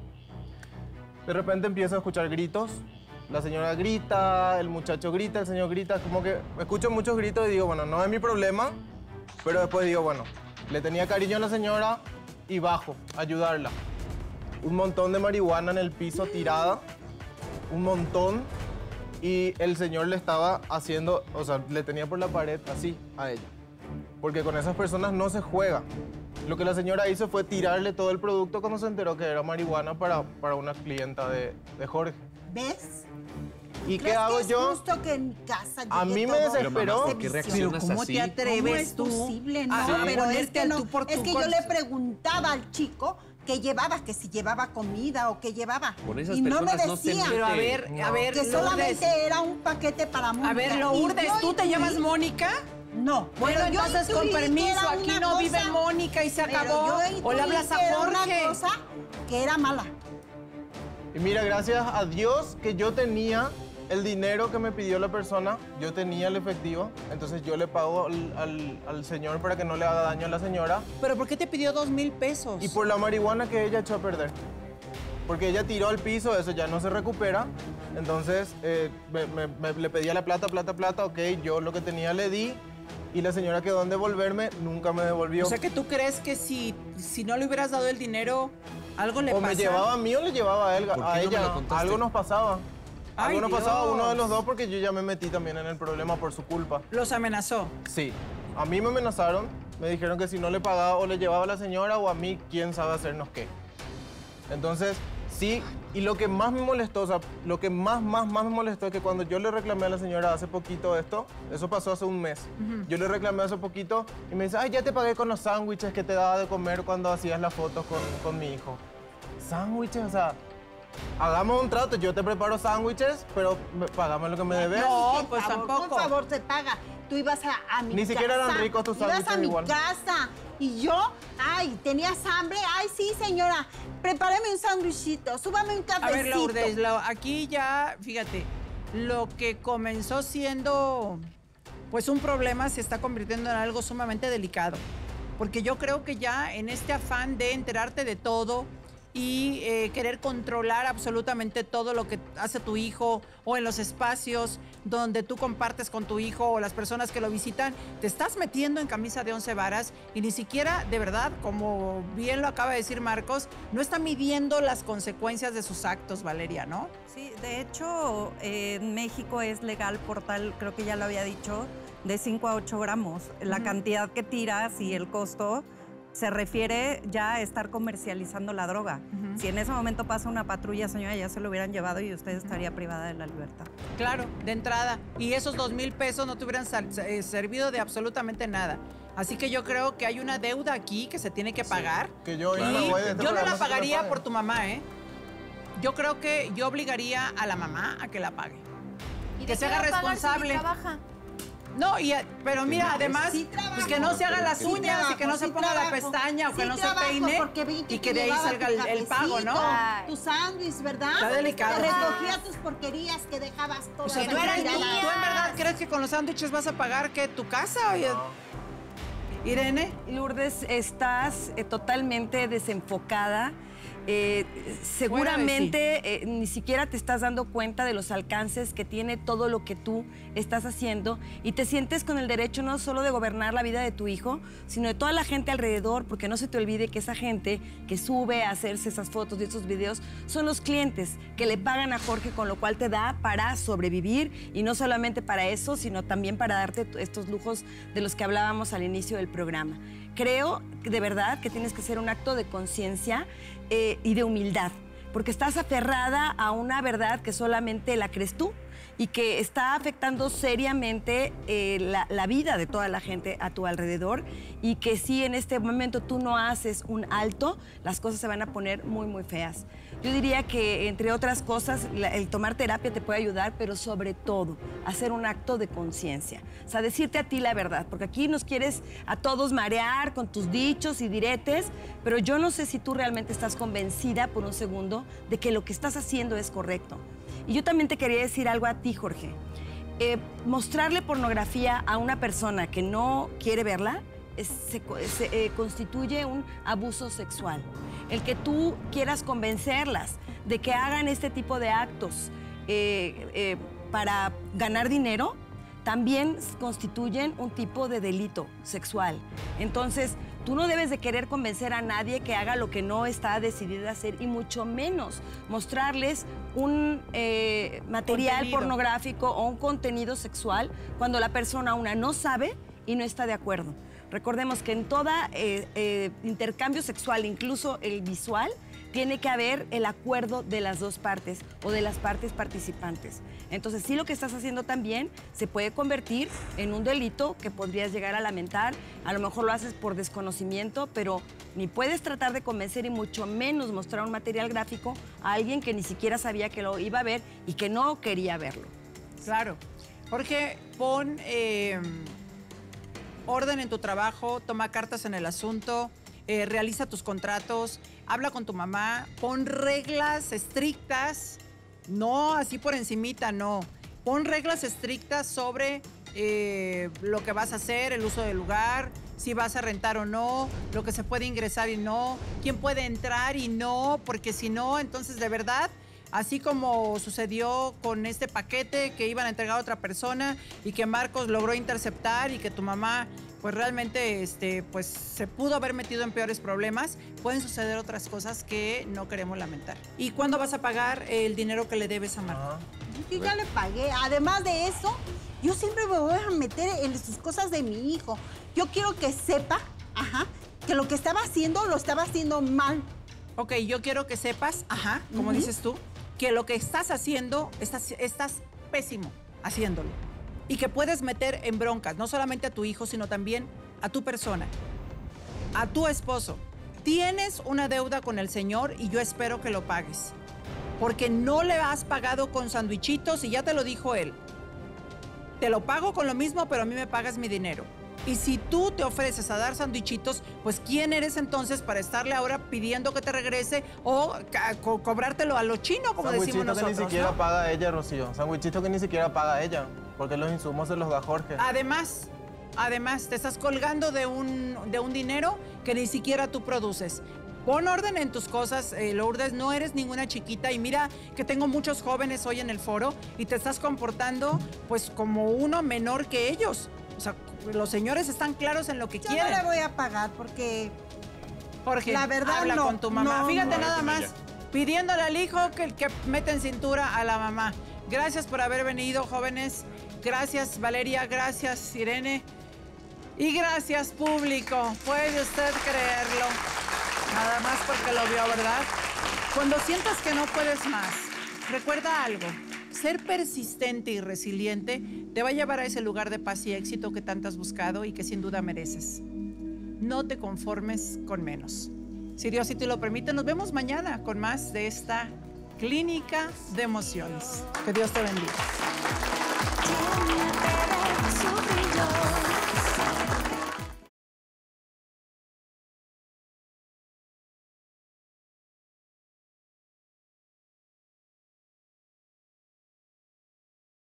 De repente empiezo a escuchar gritos, la señora grita, el muchacho grita, el señor grita, como que escucho muchos gritos y digo, bueno, no es mi problema, pero después digo, bueno, le tenía cariño a la señora y bajo a ayudarla. Un montón de marihuana en el piso tirada, un montón, y el señor le estaba haciendo, o sea, le tenía por la pared así a ella. Porque con esas personas no se juega. Lo que la señora hizo fue tirarle todo el producto cuando se enteró que era marihuana para, para una clienta de, de Jorge. ¿Ves? ¿Y qué ¿Crees hago que es yo? justo que en mi casa A llegue mí me todo desesperó. ¿por qué ese reaccionas vicio? ¿Cómo así? te atreves ¿Cómo es tú posible? No, a pero es ponerte que al no. tú por Es tú que con- yo le preguntaba al chico qué llevaba, que si llevaba comida o qué llevaba. Con esas y no me personas no se decía. Pero a ver, a ver, que solamente Lourdes. era un paquete para Mónica. A ver, Y Lourdes, yo ¿tú te intuí- llamas Mónica? No. Bueno, pero yo entonces con intuí que permiso, era aquí una no vive cosa- Mónica y se pero acabó. yo O intuí le hablas a que era una Jorge. cosa que era mala. Y mira, gracias a Dios que yo tenía el dinero que me pidió la persona, yo tenía el efectivo, entonces yo le pago al, al- al señor para que no le haga daño a la señora. ¿Pero por qué te pidió dos mil pesos? Y por la marihuana que ella echó a perder. Porque ella tiró al piso, eso ya no se recupera. Entonces eh, me- me- me- le pedía la plata, plata, plata, ok, yo lo que tenía le di. Y la señora quedó en devolverme, nunca me devolvió. O sea, que tú crees que si, si no le hubieras dado el dinero, algo le o pasa. me llevaba a mí o le llevaba a él, ¿Por qué a no me ella. lo contaste? Algo nos pasaba. Ay, Algo nos pasaba a uno de Dios. los dos porque yo ya me metí también en el problema por su culpa. Los amenazó. Sí. A mí me amenazaron, me dijeron que si no le pagaba o le llevaba a la señora o a mí, quién sabe hacernos qué. Entonces, sí, y lo que más me molestó, o sea, lo que más, más, más me molestó es que cuando yo le reclamé a la señora hace poquito esto, eso pasó hace un mes, yo le reclamé hace poquito y me dice, ay, ya te pagué con los sándwiches que te daba de comer cuando hacías las fotos con, con mi hijo. ¿Sándwiches? O sea, hagamos un trato, yo te preparo sándwiches, pero me- pagame lo que me debes. No, Por pues favor, tampoco. Por favor, se paga. Tú ibas a, a mi Ni casa. siquiera eran ricos tus Ibas a sándwiches mi igual. casa. Y yo, ay, ¿tenías hambre? Ay, sí, señora. Prepárame un sándwichito, súbame un A cafecito. ver, Lourdes, lo- aquí ya, fíjate, lo que comenzó siendo pues un problema se está convirtiendo en algo sumamente delicado. Porque yo creo que ya en este afán de enterarte de todo y eh, querer controlar absolutamente todo lo que hace tu hijo o en los espacios donde tú compartes con tu hijo o las personas que lo visitan, te estás metiendo en camisa de once varas y ni siquiera, de verdad, como bien lo acaba de decir Marcos, no está midiendo las consecuencias de sus actos, Valeria, ¿no? Sí, de hecho, eh, en México es legal por tal, creo que ya lo había dicho, de cinco a ocho gramos. La Ujú. cantidad que tiras y el costo se refiere ya a estar comercializando la droga. Ujú. Si en ese momento pasa una patrulla, señora, ya se lo hubieran llevado y usted estaría privada de la libertad. Claro, de entrada. Y esos dos mil pesos no te hubieran sal- eh, servido de absolutamente nada. Así que yo creo que hay una deuda aquí que se tiene que pagar. Que yo, Y Irma, voy de este yo no programa la hasta que la pagaría paguen. por tu mamá, ¿eh? Yo creo que yo obligaría a la mamá a que la pague. ¿Y Que de se qué haga va a pagar si ni responsable. trabaja? No, y, pero mira, además, Sí trabajo. pues que no se haga las Sí uñas trabajo, y que no se sí ponga la trabajo. pestaña o que Sí no se trabajo, peine porque vi y que te de ahí llevaba salga tu el, el pago, ¿no? cafecito, Tu sándwich, ¿verdad? Está delicado. Te recogía tus porquerías que dejabas O todas. sea, ¿tú, eres, tiradas. ¿tú en verdad crees que con los sándwiches vas a pagar qué, tu casa? Oye, Irene. Lourdes, estás eh, totalmente desenfocada. Eh, seguramente eh, ni siquiera te estás dando cuenta de los alcances que tiene todo lo que tú estás haciendo y te sientes con el derecho no solo de gobernar la vida de tu hijo, sino de toda la gente alrededor, porque no se te olvide que esa gente que sube a hacerse esas fotos y esos videos son los clientes que le pagan a Jorge, con lo cual te da para sobrevivir y no solamente para eso, sino también para darte estos lujos de los que hablábamos al inicio del programa. Creo de verdad que tienes que hacer un acto de conciencia eh, y de humildad, porque estás aferrada a una verdad que solamente la crees tú y que está afectando seriamente eh, la, la vida de toda la gente a tu alrededor y que si en este momento tú no haces un alto, las cosas se van a poner muy, muy feas. Yo diría que, entre otras cosas, la, el tomar terapia te puede ayudar, pero sobre todo, hacer un acto de conciencia. O sea, decirte a ti la verdad, porque aquí nos quieres a todos marear con tus dichos y diretes, pero yo no sé si tú realmente estás convencida por un segundo de que lo que estás haciendo es correcto. Y yo también te quería decir algo a ti, Jorge. Eh, mostrarle pornografía a una persona que no quiere verla es, se, se, eh, constituye un abuso sexual. El que tú quieras convencerlas de que hagan este tipo de actos eh, eh, para ganar dinero, también constituyen un tipo de delito sexual. Entonces, tú no debes de querer convencer a nadie que haga lo que no está decidido a hacer y mucho menos mostrarles un eh, material Contenido. pornográfico o un contenido sexual cuando la persona una no sabe y no está de acuerdo. Recordemos que en todo eh, eh, intercambio sexual, incluso el visual, tiene que haber el acuerdo de las dos partes o de las partes participantes. Entonces, sí, lo que estás haciendo también se puede convertir en un delito que podrías llegar a lamentar. A lo mejor lo haces por desconocimiento, pero ni puedes tratar de convencer y mucho menos mostrar un material gráfico a alguien que ni siquiera sabía que lo iba a ver y que no quería verlo. Claro. Jorge, pon eh, orden en tu trabajo, toma cartas en el asunto, eh, realiza tus contratos, habla con tu mamá, pon reglas estrictas, no así por encimita, no. Pon reglas estrictas sobre eh, lo que vas a hacer, el uso del lugar, si vas a rentar o no, lo que se puede ingresar y no, quién puede entrar y no, porque si no, entonces de verdad, así como sucedió con este paquete que iban a entregar a otra persona y que Marcos logró interceptar y que tu mamá pues realmente este, pues, se pudo haber metido en peores problemas, pueden suceder otras cosas que no queremos lamentar. ¿Y cuándo vas a pagar el dinero que le debes a Marcos? Yo ya le pagué. Además de eso, yo siempre me voy a meter en sus cosas de mi hijo. Yo quiero que sepa, ajá, que lo que estaba haciendo, lo estaba haciendo mal. Ok, yo quiero que sepas, ajá, como Ujú. dices tú, que lo que estás haciendo, estás, estás pésimo haciéndolo. Y que puedes meter en broncas, no solamente a tu hijo, sino también a tu persona, a tu esposo. Tienes una deuda con el Señor y yo espero que lo pagues. Porque no le has pagado con sandwichitos y ya te lo dijo él. Te lo pago con lo mismo, pero a mí me pagas mi dinero. Y si tú te ofreces a dar sandwichitos, pues ¿quién eres entonces para estarle ahora pidiendo que te regrese o co cobrártelo a lo chino, como decimos nosotros? Sandwichito que ni siquiera ¿no? paga ella, Rocío. Sandwichito que ni siquiera paga ella, porque los insumos se los da Jorge. Además, además, te estás colgando de un, de un dinero que ni siquiera tú produces. Pon orden en tus cosas, eh, Lourdes, no eres ninguna chiquita y mira que tengo muchos jóvenes hoy en el foro y te estás comportando pues como uno menor que ellos. O sea, los señores están claros en lo que Yo quieren. no le voy a pagar porque Jorge, la verdad habla no, con tu mamá. no, Fíjate no. nada más, pidiéndole al hijo que, que meta en cintura a la mamá. Gracias por haber venido, jóvenes. Gracias, Valeria. Gracias, Irene. Y gracias, público. Puede usted creerlo. Nada más porque lo vio, ¿verdad? Cuando sientas que no puedes más, recuerda algo. Ser persistente y resiliente te va a llevar a ese lugar de paz y éxito que tanto has buscado y que sin duda mereces. No te conformes con menos. Si Dios sí te lo permite, nos vemos mañana con más de esta clínica de emociones. Que Dios te bendiga.